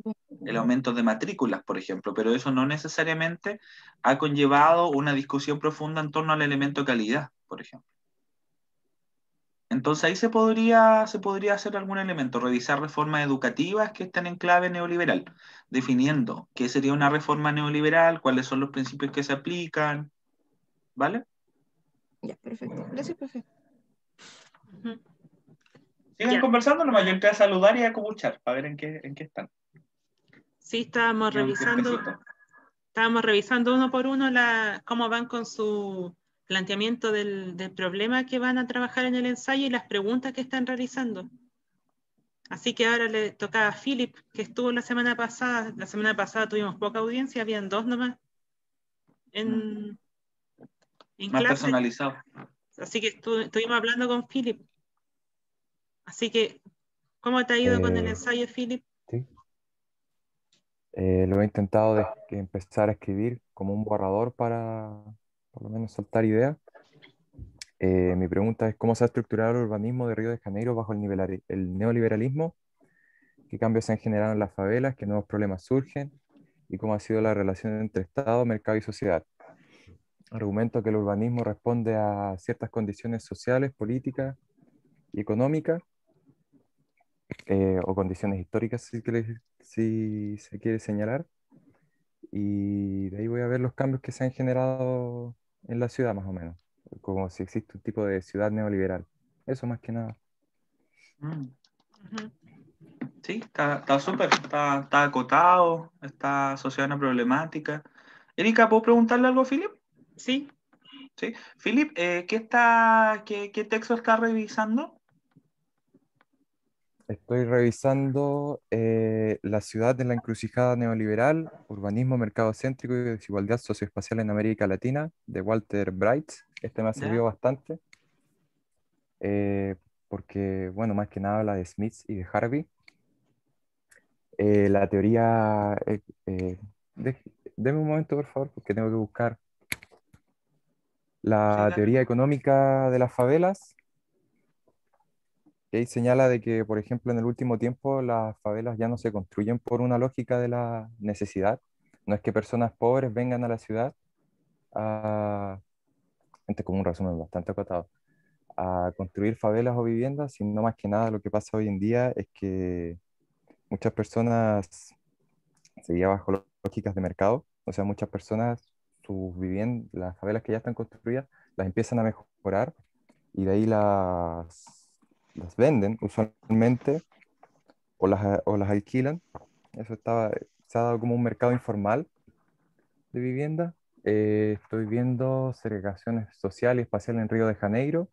el aumento de matrículas, por ejemplo, pero eso no necesariamente ha conllevado una discusión profunda en torno al elemento calidad, por ejemplo. Entonces ahí se podría, se podría hacer algún elemento, revisar reformas educativas que estén en clave neoliberal, definiendo qué sería una reforma neoliberal, cuáles son los principios que se aplican, ¿vale? Ya, perfecto. Gracias, profe. Ujú. Sigan Ya. conversando, nomás yo entré a saludar y a copuchar, para ver en qué, en qué están. Sí, estábamos Y un revisando, tiempecito. estábamos revisando uno por uno la, cómo van con su planteamiento del, del problema que van a trabajar en el ensayo y las preguntas que están realizando. Así que ahora le toca a Philip, que estuvo la semana pasada. La semana pasada tuvimos poca audiencia, habían dos nomás en, en Más clase. personalizado. Así que estu- estuvimos hablando con Philip. Así que, ¿cómo te ha ido con el Eh, ensayo, Philip? sí. Eh, lo he intentado de que empezar a escribir como un borrador para por lo menos soltar ideas. Eh, mi pregunta es cómo se ha estructurado el urbanismo de Río de Janeiro bajo el, nivelari- el neoliberalismo, qué cambios se han generado en las favelas, qué nuevos problemas surgen y cómo ha sido la relación entre Estado, mercado y sociedad. Argumento que el urbanismo responde a ciertas condiciones sociales, políticas y económicas, eh, o condiciones históricas si, quiere- si se quiere señalar. Y de ahí voy a ver los cambios que se han generado en la ciudad, más o menos, como si existe un tipo de ciudad neoliberal. Eso más que nada. Mm. Ujú. Sí, está está súper, está, está acotado, está asociado a una problemática. Erika, ¿puedo preguntarle algo a Philip? Sí, Sí. Philip, eh, ¿qué está, qué, qué texto está revisando? Estoy revisando eh, La ciudad en la encrucijada neoliberal, urbanismo mercadocéntrico y desigualdad socioespacial en América Latina, de Walter Bright. Este me ha ¿Ya? servido bastante, eh, porque, bueno, más que nada habla de Smith y de Harvey. Eh, la teoría... eh, eh, de- deme un momento, por favor, porque tengo que buscar Sí, la dale. teoría económica de las favelas, que ahí señala de que, por ejemplo, en el último tiempo las favelas ya no se construyen por una lógica de la necesidad. No es que personas pobres vengan a la ciudad a, este es como un resumen bastante acotado, a construir favelas o viviendas, sino más que nada lo que pasa hoy en día es que muchas personas se guían bajo lo- lógicas de mercado, o sea, muchas personas, sus viviendas, las favelas que ya están construidas, las empiezan a mejorar y de ahí las, las venden usualmente o las, o las alquilan. Eso estaba, se ha dado como un mercado informal de vivienda. Eh, estoy viendo segregaciones social y espacial en Río de Janeiro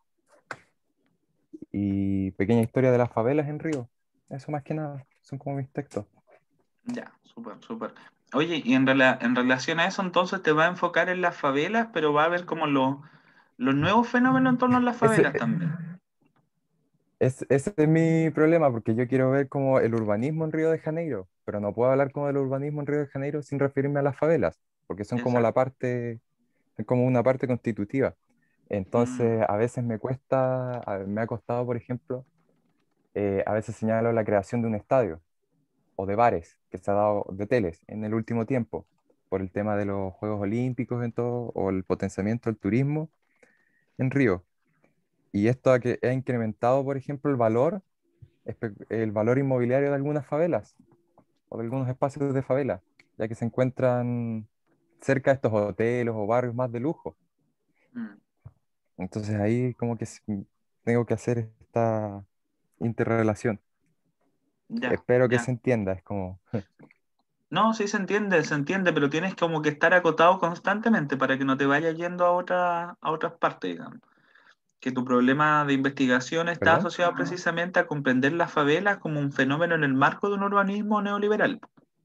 y pequeña historia de las favelas en Río. Eso más que nada, son como mis textos. Ya, súper, súper. Oye, y en, rela- en relación a eso, entonces te va a enfocar en las favelas, pero va a ver como lo- los nuevos fenómenos en torno a las Ese, favelas también. es, ese es mi problema, porque yo quiero ver como el urbanismo en Río de Janeiro, pero no puedo hablar como del urbanismo en Río de Janeiro sin referirme a las favelas, porque son como la Exacto. parte, es como una parte constitutiva. Mm, Entonces, a veces me cuesta, a- me ha costado, por ejemplo, eh, a veces señalo la creación de un estadio o de bares que se ha dado, de hoteles en el último tiempo, por el tema de los Juegos Olímpicos en todo, o el potenciamiento del turismo en Río. Y esto ha, que, ha incrementado, por ejemplo, el valor, espe- el valor inmobiliario de algunas favelas o de algunos espacios de favela, ya que se encuentran cerca de estos hoteles o barrios más de lujo. mm. Entonces ahí como que s- tengo que hacer esta interrelación. Ya, Espero que ya. se entienda, es como... No, sí se entiende, se entiende, pero tienes como que estar acotado constantemente para que no te vayas yendo a otra, a otras partes, digamos. Que tu problema de investigación está ¿Perdón? asociado precisamente a comprender las favelas como un fenómeno en el marco de un urbanismo neoliberal,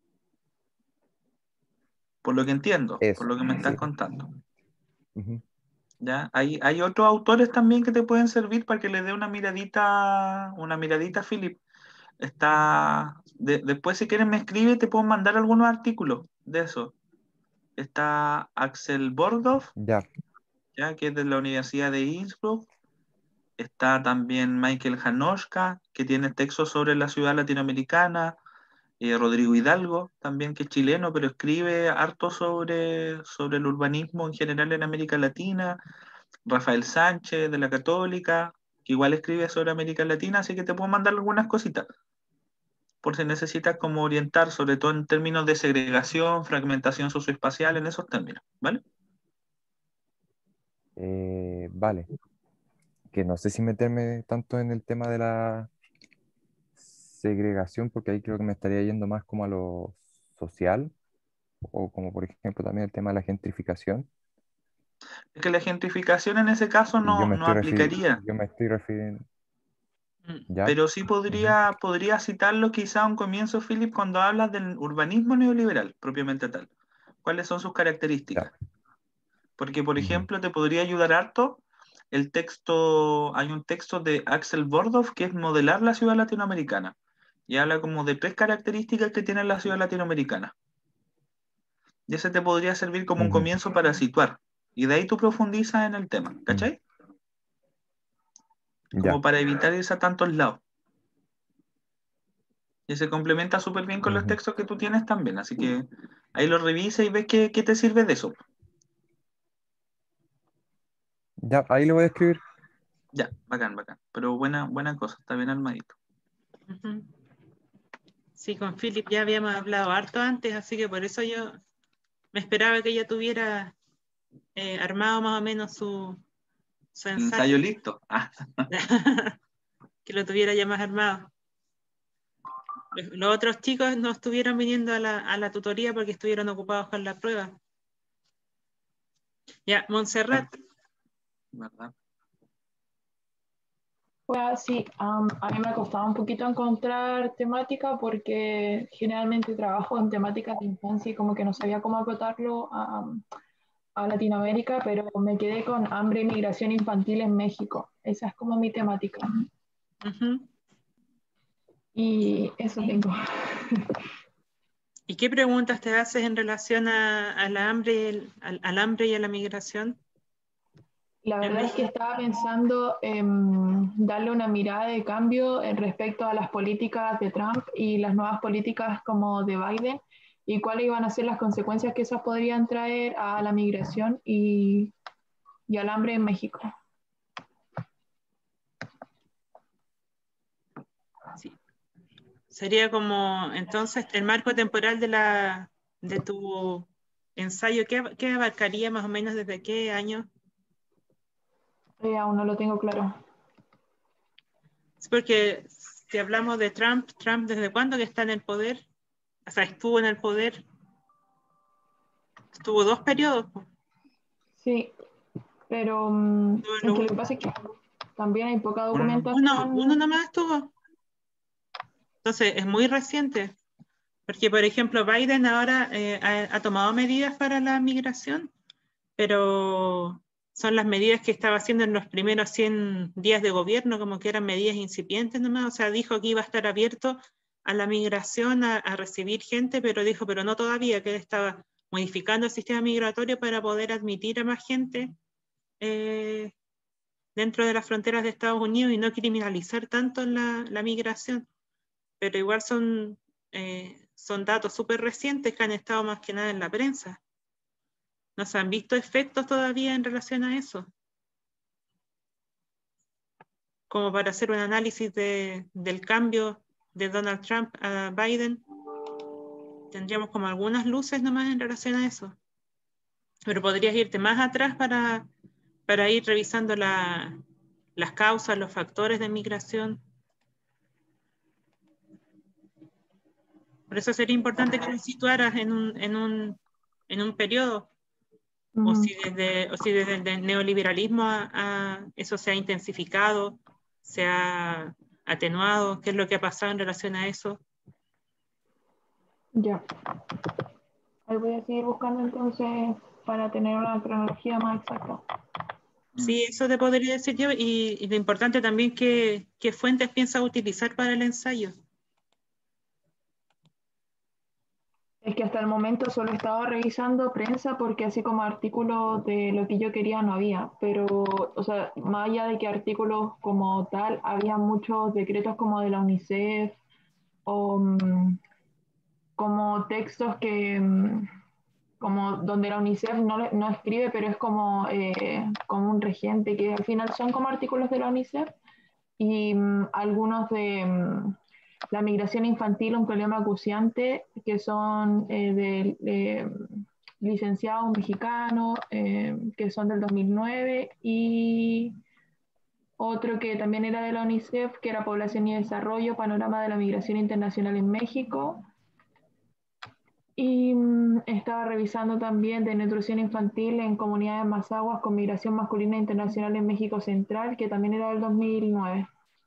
por lo que entiendo, por Eso, lo que me estás sí. contando. Ujú. ¿Ya? Hay, hay otros autores también que te pueden servir para que le dé una miradita, una miradita a Philip. Está, de- después si quieres me escribe y te puedo mandar algunos artículos de eso. Está Axel Bordorf, Ya, ya que es de la Universidad de Innsbruck. Está también Michael Hanoshka, que tiene textos sobre la ciudad latinoamericana. Eh, Rodrigo Hidalgo, también que es chileno, pero escribe harto sobre, sobre el urbanismo en general en América Latina. Rafael Sánchez, de la Católica, que igual escribe sobre América Latina, así que te puedo mandar algunas cositas, por si necesitas como orientar, sobre todo en términos de segregación, fragmentación socioespacial, en esos términos, ¿vale? Eh, vale, que no sé si meterme tanto en el tema de la segregación, porque ahí creo que me estaría yendo más como a lo social, o como por ejemplo también el tema de la gentrificación. Es que la gentrificación en ese caso Y yo no, me no estoy refiriendo, aplicaría, yo me estoy refiriendo, Mm. ¿ya? pero sí Ujú. podría, podría citarlo quizá a un comienzo, Philip, cuando hablas del urbanismo neoliberal, propiamente tal. ¿Cuáles son sus Ya. características? Porque, por Ujú. ejemplo, te podría ayudar harto el texto, hay un texto de Axel Bordov que es modelar la ciudad latinoamericana. Y habla como de tres características que tiene la ciudad latinoamericana. Y ese te podría servir como un Ujú. comienzo para situar. Y de ahí tú profundizas en el tema, Mm. ¿cachai? Como Ya. para evitar irse a tantos lados. Y se complementa súper bien con los Ujú. textos que tú tienes también. Así que ahí lo revisas y ves qué, qué te sirve de eso. Ya, ahí lo voy a escribir. Ya, bacán, bacán. Pero buena, buena cosa, está bien armadito. Ujú. Sí, con Philip ya habíamos hablado harto antes, así que por eso yo me esperaba que ella tuviera eh, armado más o menos su, su El ensayo, ensayo listo. Ah, que lo tuviera ya más armado. Los, los otros chicos no estuvieron viniendo a la, a la tutoría porque estuvieron ocupados con la prueba. Ya, Montserrat, ¿verdad? Pues sí, am, a mí me ha costado un poquito encontrar temática porque generalmente trabajo en temáticas de infancia y como que no sabía cómo acotarlo a, a Latinoamérica, pero me quedé con hambre y migración infantil en México. Esa es como mi temática. ujú. Y eso tengo. ¿Y qué preguntas te haces en relación a, a la hambre y el- al, al hambre y a la migración La en verdad es que México? estaba pensando en darle una mirada de cambio en respecto a las políticas de Trump y las nuevas políticas como de Biden y cuáles iban a ser las consecuencias que esas podrían traer a la migración y, y al hambre en México. Sí. Sería como, entonces, el marco temporal de, la, de tu ensayo, ¿qué, qué abarcaría más o menos desde qué año? Eh, aún no lo tengo claro. Es porque si hablamos de Trump, Trump ¿desde cuándo que está en el poder? O sea, estuvo en el poder, estuvo dos periodos, po. Sí, pero um, Estuvo en es que lo- lo que pasa es que también hay poca Uno no. uno, uno documentación. nomás estuvo. Entonces, es muy reciente. Porque, por ejemplo, Biden ahora eh, ha, ha tomado medidas para la migración, pero son las medidas que estaba haciendo en los primeros cien días de gobierno, como que eran medidas incipientes nomás. O sea, dijo que iba a estar abierto a la migración, a, a recibir gente, pero dijo, pero no todavía, que él estaba modificando el sistema migratorio para poder admitir a más gente eh, dentro de las fronteras de Estados Unidos y no criminalizar tanto la, la migración. Pero igual son, eh, son datos súper recientes que han estado más que nada en la prensa. No se han visto efectos todavía en relación a eso, como para hacer un análisis de, del cambio de Donald Trump a Biden. Tendríamos como algunas luces nomás en relación a eso. Pero podrías irte más atrás para, para ir revisando la, las causas, los factores de migración. Por eso sería importante que lo situaras en un, en un, en un periodo. O Mm, si desde, o si desde el neoliberalismo a, a eso se ha intensificado, se ha atenuado, qué es lo que ha pasado en relación a eso. ya. Ahí voy a seguir buscando entonces para tener una cronología más exacta. Sí, eso te podría decir yo, y, y lo importante también que, qué fuentes piensas utilizar para el ensayo. Es que hasta el momento solo estaba revisando prensa porque así como artículos de lo que yo quería no había, pero, o sea, más allá de que artículos como tal, había muchos decretos como de la UNICEF o, mm, como textos que, mm, como donde la UNICEF no, le- no escribe, pero es como, eh, como un regente, que al final son como artículos de la UNICEF, y mm, algunos de mm, la migración infantil, un problema acuciante, que son eh, de, de, mm, licenciados mexicanos, eh, que son del dos mil nueve, y otro que también era de la UNICEF, que era Población y Desarrollo, Panorama de la Migración Internacional en México. Y mm, estaba revisando también de nutrición infantil en comunidades mazaguas con migración masculina internacional en México Central, que también era del dos mil nueve.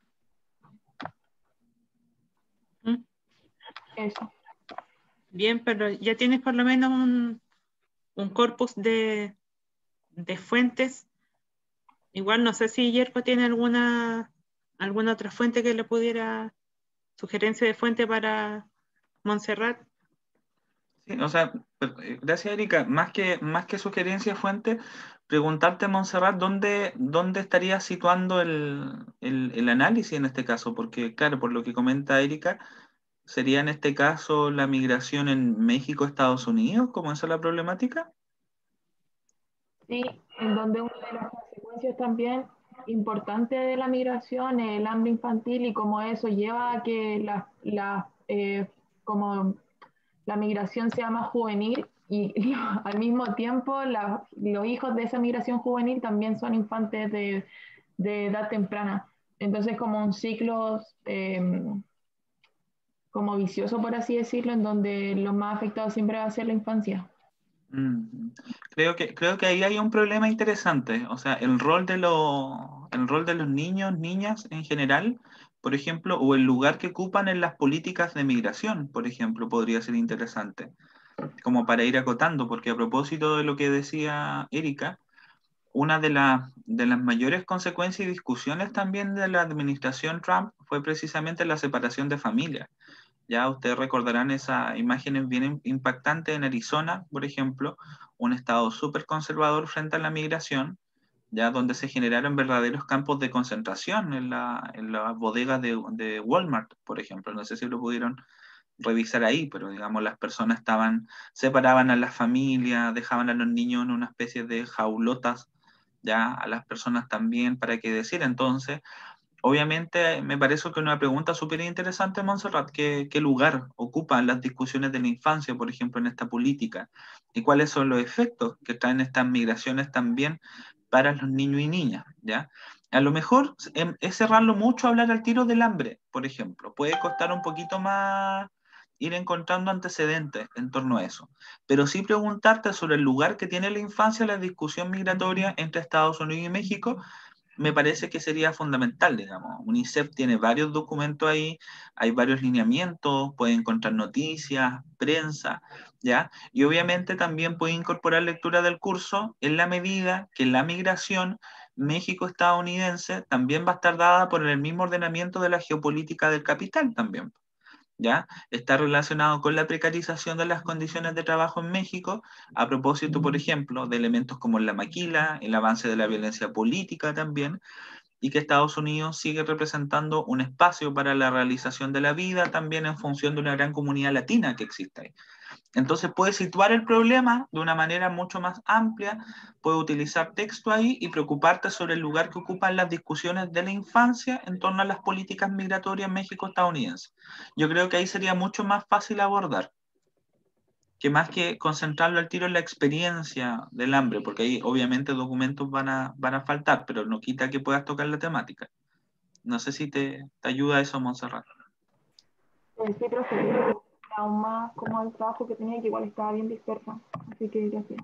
¿Mm? Eso. Bien, pero ya tienes por lo menos un, un corpus de, de fuentes. Igual no sé si Yerko tiene alguna, alguna otra fuente que le pudiera, sugerencia de fuente para Montserrat. Sí, o sea, per- eh, gracias Erika. Más que, más que sugerencia de fuente, preguntarte, Montserrat, ¿dónde, dónde estarías situando el, el, el análisis en este caso? Porque, claro, por lo que comenta Erika, ¿sería en este caso la migración en México, Estados Unidos? ¿Cómo esa es la problemática? Sí, en donde una de las consecuencias también importantes de la migración es el hambre infantil y cómo eso lleva a que la, la, eh, como la migración sea más juvenil y al mismo tiempo la- los hijos de esa migración juvenil también son infantes de, de edad temprana. Entonces como un ciclo eh, como vicioso, por así decirlo, en donde lo más afectado siempre va a ser la infancia. Mm, Creo que, creo que ahí hay un problema interesante. O sea, el rol de los, el rol de los niños, niñas en general, por ejemplo, o el lugar que ocupan en las políticas de migración, por ejemplo, podría ser interesante, como para ir acotando, porque a propósito de lo que decía Erika, una de, la- de las mayores consecuencias y discusiones también de la administración Trump fue precisamente la separación de familias. Ya ustedes recordarán esas imágenes bien impactantes en Arizona, por ejemplo, un estado súper conservador frente a la migración, ya donde se generaron verdaderos campos de concentración en la, en las bodegas de, de Walmart, por ejemplo. No sé si lo pudieron revisar ahí, pero digamos las personas estaban, separaban a las familias, dejaban a los niños en una especie de jaulotas, ya a las personas también, para qué decir. Entonces, obviamente, me parece que una pregunta súper interesante, Montserrat, ¿qué, qué lugar ocupan las discusiones de la infancia, por ejemplo, en esta política? ¿Y cuáles son los efectos que traen estas migraciones también para los niños y niñas? ¿Ya? A lo mejor em, es cerrarlo mucho hablar al tiro del hambre, por ejemplo. Puede costar un poquito más ir encontrando antecedentes en torno a eso. Pero sí preguntarte sobre el lugar que tiene la infancia en la discusión migratoria entre Estados Unidos y México me parece que sería fundamental, digamos. UNICEF tiene varios documentos ahí, hay varios lineamientos, puede encontrar noticias, prensa, ¿ya? Y obviamente también puede incorporar lectura del curso en la medida que la migración México-estadounidense también va a estar dada por el mismo ordenamiento de la geopolítica del capital también. ¿Ya? Está relacionado con la precarización de las condiciones de trabajo en México, a propósito, por ejemplo, de elementos como la maquila, el avance de la violencia política también, y que Estados Unidos sigue representando un espacio para la realización de la vida también en función de una gran comunidad latina que existe ahí. Entonces puede situar el problema de una manera mucho más amplia, puede utilizar texto ahí y preocuparte sobre el lugar que ocupan las discusiones de la infancia en torno a las políticas migratorias México-estadounidenses. Yo creo que ahí sería mucho más fácil abordar, que más que concentrarlo al tiro en la experiencia del hambre, porque ahí obviamente documentos van a, van a faltar, pero no quita que puedas tocar la temática. No sé si te, te ayuda eso, Montserrat. Eh, sí, profe, aún más como el trabajo que tenía, que igual estaba bien dispersa. Así que gracias.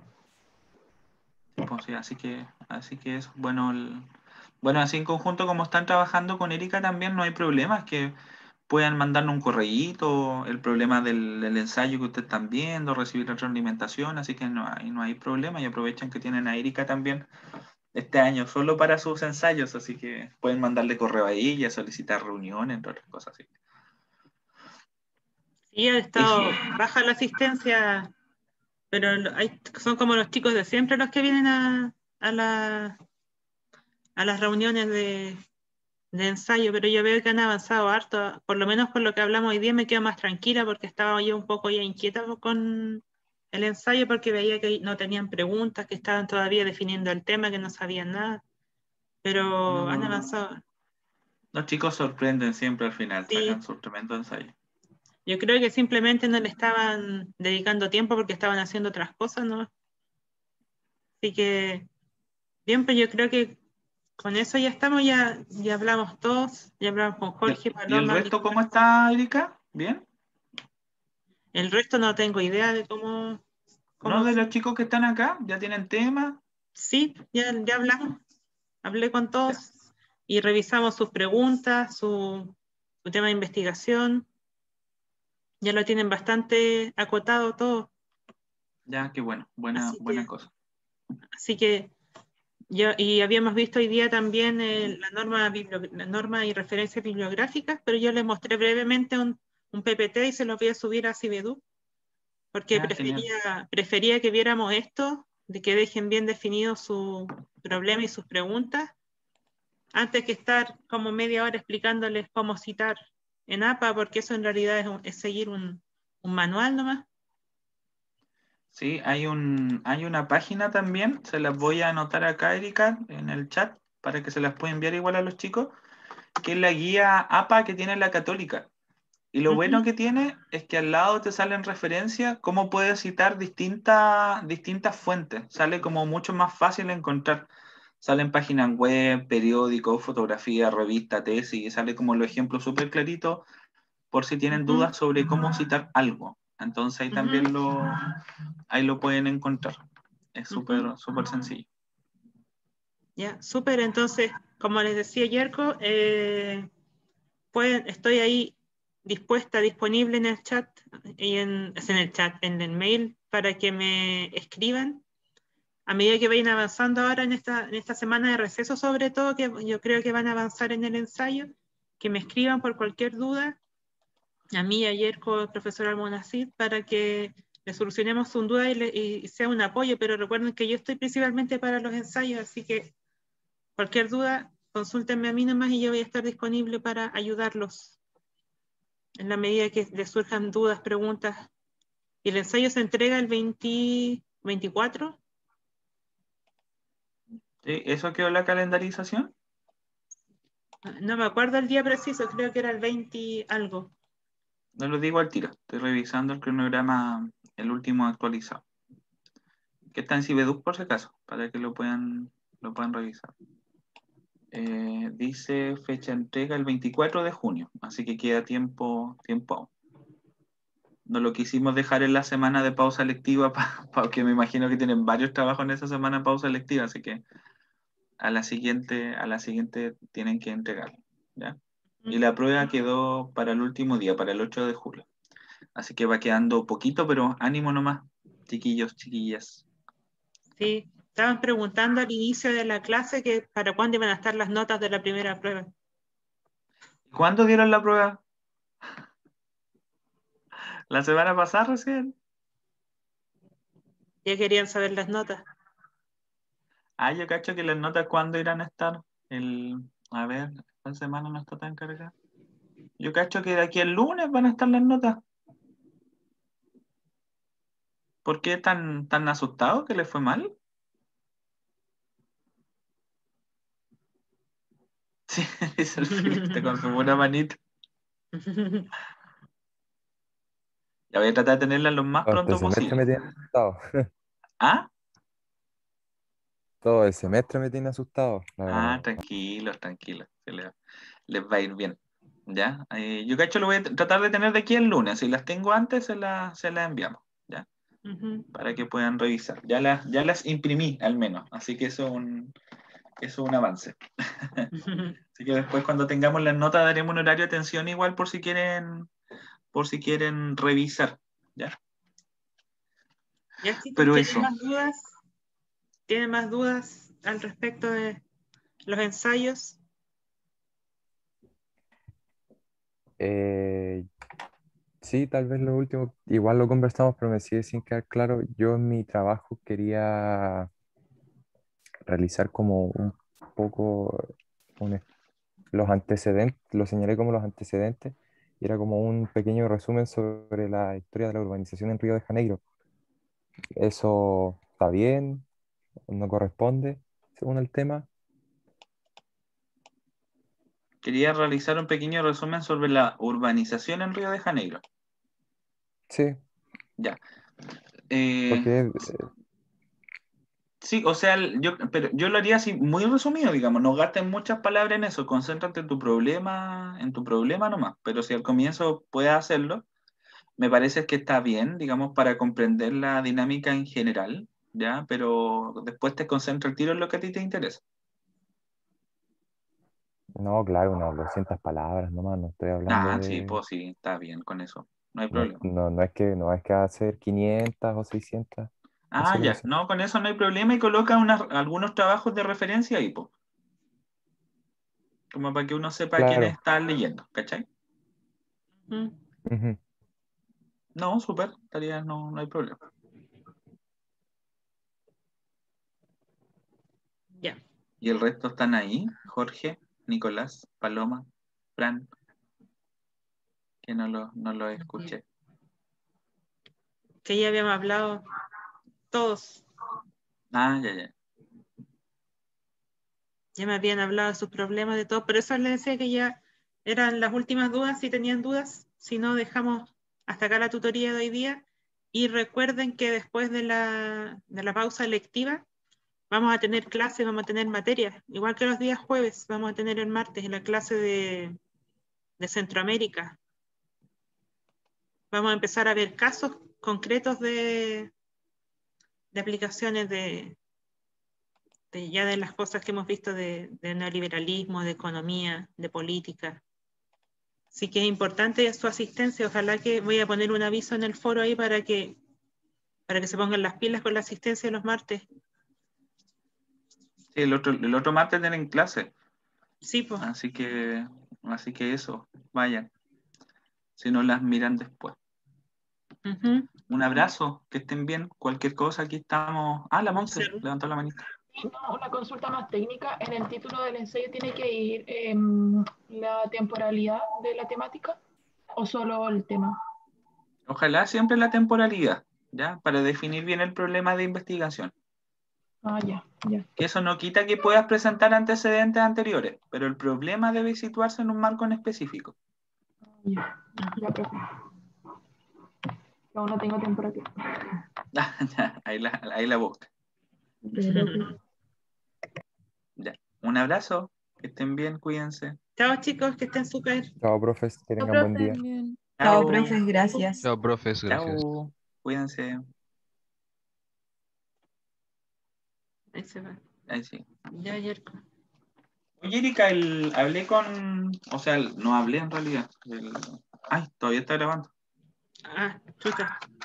Pues sí, así que, así que es bueno, el- bueno, así en conjunto como están trabajando con Erika también no hay problemas que puedan mandarnos un correíto, el problema del, del ensayo que ustedes están viendo, recibir retroalimentación, así que no hay, no hay problema y aprovechan que tienen a Erika también este año solo para sus ensayos, así que pueden mandarle correo a ella, solicitar reuniones, entre otras cosas así. Sí, ha estado baja la asistencia, pero hay, son como los chicos de siempre los que vienen a, a, la, a las reuniones de, de ensayo, pero yo veo que han avanzado harto, por lo menos por lo que hablamos hoy día me quedo más tranquila porque estaba yo un poco ya inquieta con el ensayo porque veía que no tenían preguntas, que estaban todavía definiendo el tema, que no sabían nada, pero han No, avanzado. los chicos sorprenden siempre al final, Sí, sacan su tremendo ensayo. yo creo que simplemente no le estaban dedicando tiempo porque estaban haciendo otras cosas, ¿no? Así que, bien, pues yo creo que con eso ya estamos, ya, ya hablamos todos, ya hablamos con ¿Y el, Jorge, y el Paloma, resto cómo Ricardo. está, Erika? ¿Bien? El resto no tengo idea de cómo, ¿No cómo de los chicos que están acá? ¿Ya tienen tema? sí, ya, ya hablamos, hablé con Ya, todos y revisamos sus preguntas, su, su tema de investigación, ya lo tienen bastante acotado todo, ya, qué bueno, buena, así buena que, cosa. así que yo, y habíamos visto hoy día también eh, la, norma bibli- la norma y referencias bibliográficas, pero yo les mostré brevemente un, un P P T y se los voy a subir a Cibedu, porque Ya, genial. prefería, prefería que viéramos esto, de que dejen bien definido su problema y sus preguntas, antes que estar como media hora explicándoles cómo citar en A P A, porque eso en realidad es, un- es seguir un, un manual nomás. Sí, hay un, hay una página también, se las voy a anotar acá, Erika, en el chat, para que se las pueda enviar igual a los chicos, que es la guía A P A que tiene la Católica. Y lo bueno Ujú, que tiene es que al lado te salen referencias, cómo puedes citar distintas, distintas fuentes. Sale como mucho más fácil encontrar. Salen páginas web, periódicos, fotografías, revistas, tesis, y sale como los ejemplos súper claritos por si tienen ujú, dudas sobre cómo citar algo. Entonces ahí ujú, también lo, ahí lo pueden encontrar. Es ujú. súper, súper sencillo. Ya, súper. Entonces, como les decía Yerko, eh, pueden, estoy ahí dispuesta, disponible en el chat, y en, es en el chat, en el mail, para que me escriban a medida que vayan avanzando ahora en esta, en esta semana de receso, sobre todo, que yo creo que van a avanzar en el ensayo, que me escriban por cualquier duda, a mí y ayer con el profesor Almonacid, para que le solucionemos su duda y, le, y sea un apoyo, pero recuerden que yo estoy principalmente para los ensayos, así que cualquier duda, consúltenme a mí nomás y yo voy a estar disponible para ayudarlos en la medida que les surjan dudas, preguntas. Y el ensayo se entrega el veinte, veinticuatro. ¿Sí? ¿Eso quedó la calendarización? No me acuerdo el día preciso, creo que era el veinte algo. No lo digo al tiro. Estoy revisando el cronograma, el último actualizado. Que está en Cibeduc por si acaso, para que lo puedan, lo puedan revisar. Eh, dice fecha de entrega el veinticuatro de junio, así que queda tiempo, tiempo aún. No lo quisimos dejar en la semana de pausa lectiva, porque me imagino que tienen varios trabajos en esa semana de pausa lectiva, así que a la siguiente, a la siguiente tienen que entregarlo, ¿ya? Y la prueba quedó para el último día, para el ocho de julio. Así que va quedando poquito, pero ánimo nomás, chiquillos, chiquillas. Sí, estaban preguntando al inicio de la clase que para cuándo iban a estar las notas de la primera prueba. ¿Cuándo dieron la prueba? ¿La semana pasada recién? Ya querían saber las notas. Ah, yo cacho que las notas cuándo irán a estar. El, a ver, esta semana no está tan cargada. Yo cacho que de aquí al lunes van a estar las notas. ¿Por qué tan, tan asustados que les fue mal? Sí, dice el Felipe con su buena manita. Ya voy a tratar de tenerlas lo más Todo este pronto semestre posible. me tiene asustado. ¿Ah? Todo el semestre me tiene asustado, la verdad. Ah, tranquilos, tranquilos. Se les, les va a ir bien. ¿Ya? Eh, yo cacho lo voy a t- tratar de tener de aquí al lunes. Si las tengo antes, se las se las enviamos. ¿Ya? Ujú. Para que puedan revisar. Ya las, ya las imprimí al menos. Así que eso es un, eso es un avance. Así que después cuando tengamos las notas daremos un horario de atención igual por si quieren, por si quieren revisar. ¿Ya? Ya chicos, Pero ¿tienen eso. más dudas? ¿Tienen más dudas al respecto de los ensayos? Eh, sí, tal vez lo último, igual lo conversamos, pero me sigue sin quedar claro. Yo en mi trabajo quería realizar como un poco un los antecedentes, lo señalé como los antecedentes, y era como un pequeño resumen sobre la historia de la urbanización en Río de Janeiro. ¿Eso está bien? ¿No corresponde según el tema? Quería realizar un pequeño resumen sobre la urbanización en Río de Janeiro. Sí, Ya. Eh, porque eh, sí, o sea, yo, pero yo lo haría así muy resumido, digamos, no gastes muchas palabras en eso, concéntrate en tu problema, en tu problema nomás, pero si al comienzo puedes hacerlo, me parece que está bien, digamos, para comprender la dinámica en general, ¿ya? Pero después te concentras al tiro en lo que a ti te interesa. no, claro, unas doscientas palabras nomás, no estoy hablando Ah, sí, de... pues sí, está bien con eso, no hay No, problema. no, no es que, no es que hacer quinientas o seiscientas, Ah, eso es lo que ya, sé. no, con eso no hay problema y coloca unas- algunos trabajos de referencia ahí, pues, como para que uno sepa quién Claro. está leyendo, ¿cachai? Mm, Ujú. No, súper, estaría, no, no hay problema. Ya. Y el resto están ahí, Jorge, Nicolás, Paloma, Fran, que no lo, no lo escuché. Que ya habíamos hablado todos. Ah, ya, ya. Ya me habían hablado de sus problemas, de todo, pero eso les decía que ya eran las últimas dudas, si tenían dudas, si no dejamos hasta acá la tutoría de hoy día. Y recuerden que después de la, de la pausa lectiva vamos a tener clases, vamos a tener materias, igual que los días jueves, vamos a tener el martes en la clase de, de Centroamérica. Vamos a empezar a ver casos concretos de, de aplicaciones de, de ya de las cosas que hemos visto de, de neoliberalismo, de economía, de política. Así que es importante su asistencia. Ojalá que voy a poner un aviso en el foro ahí para que, para que se pongan las pilas con la asistencia los martes. Sí, el otro, el otro martes tienen clase, Sí, pues. así que, así que eso, vayan, si no las miran después. Uh-huh. Un abrazo, que estén bien, cualquier cosa, aquí estamos. Ah, la Monse, Sí. levantó la manita. No, una consulta más técnica. En el título del ensayo tiene que ir eh, la temporalidad de la temática o solo el tema. Ojalá siempre la temporalidad, ¿ya? Para definir bien el problema de investigación. Ah, ya, ya. Que eso no quita que puedas presentar antecedentes anteriores, pero el problema debe situarse en un marco en específico. Ya, ya, profe. Aún no tengo temporalidad. ahí, la, ahí la boca. Pero, Ya. Un abrazo, que estén bien, cuídense. Chao chicos, que estén súper. Chao, profes, que Chao, tengan buen profe. día. También. Chao, Chao. profes, gracias. Chao, profes, gracias. Chao. Cuídense. Ahí se va. Ahí sí. Ya, Yerko. Oye, Erika, el, hablé con. O sea, el- no hablé en realidad. El- ay, todavía está grabando. Ah, chuta.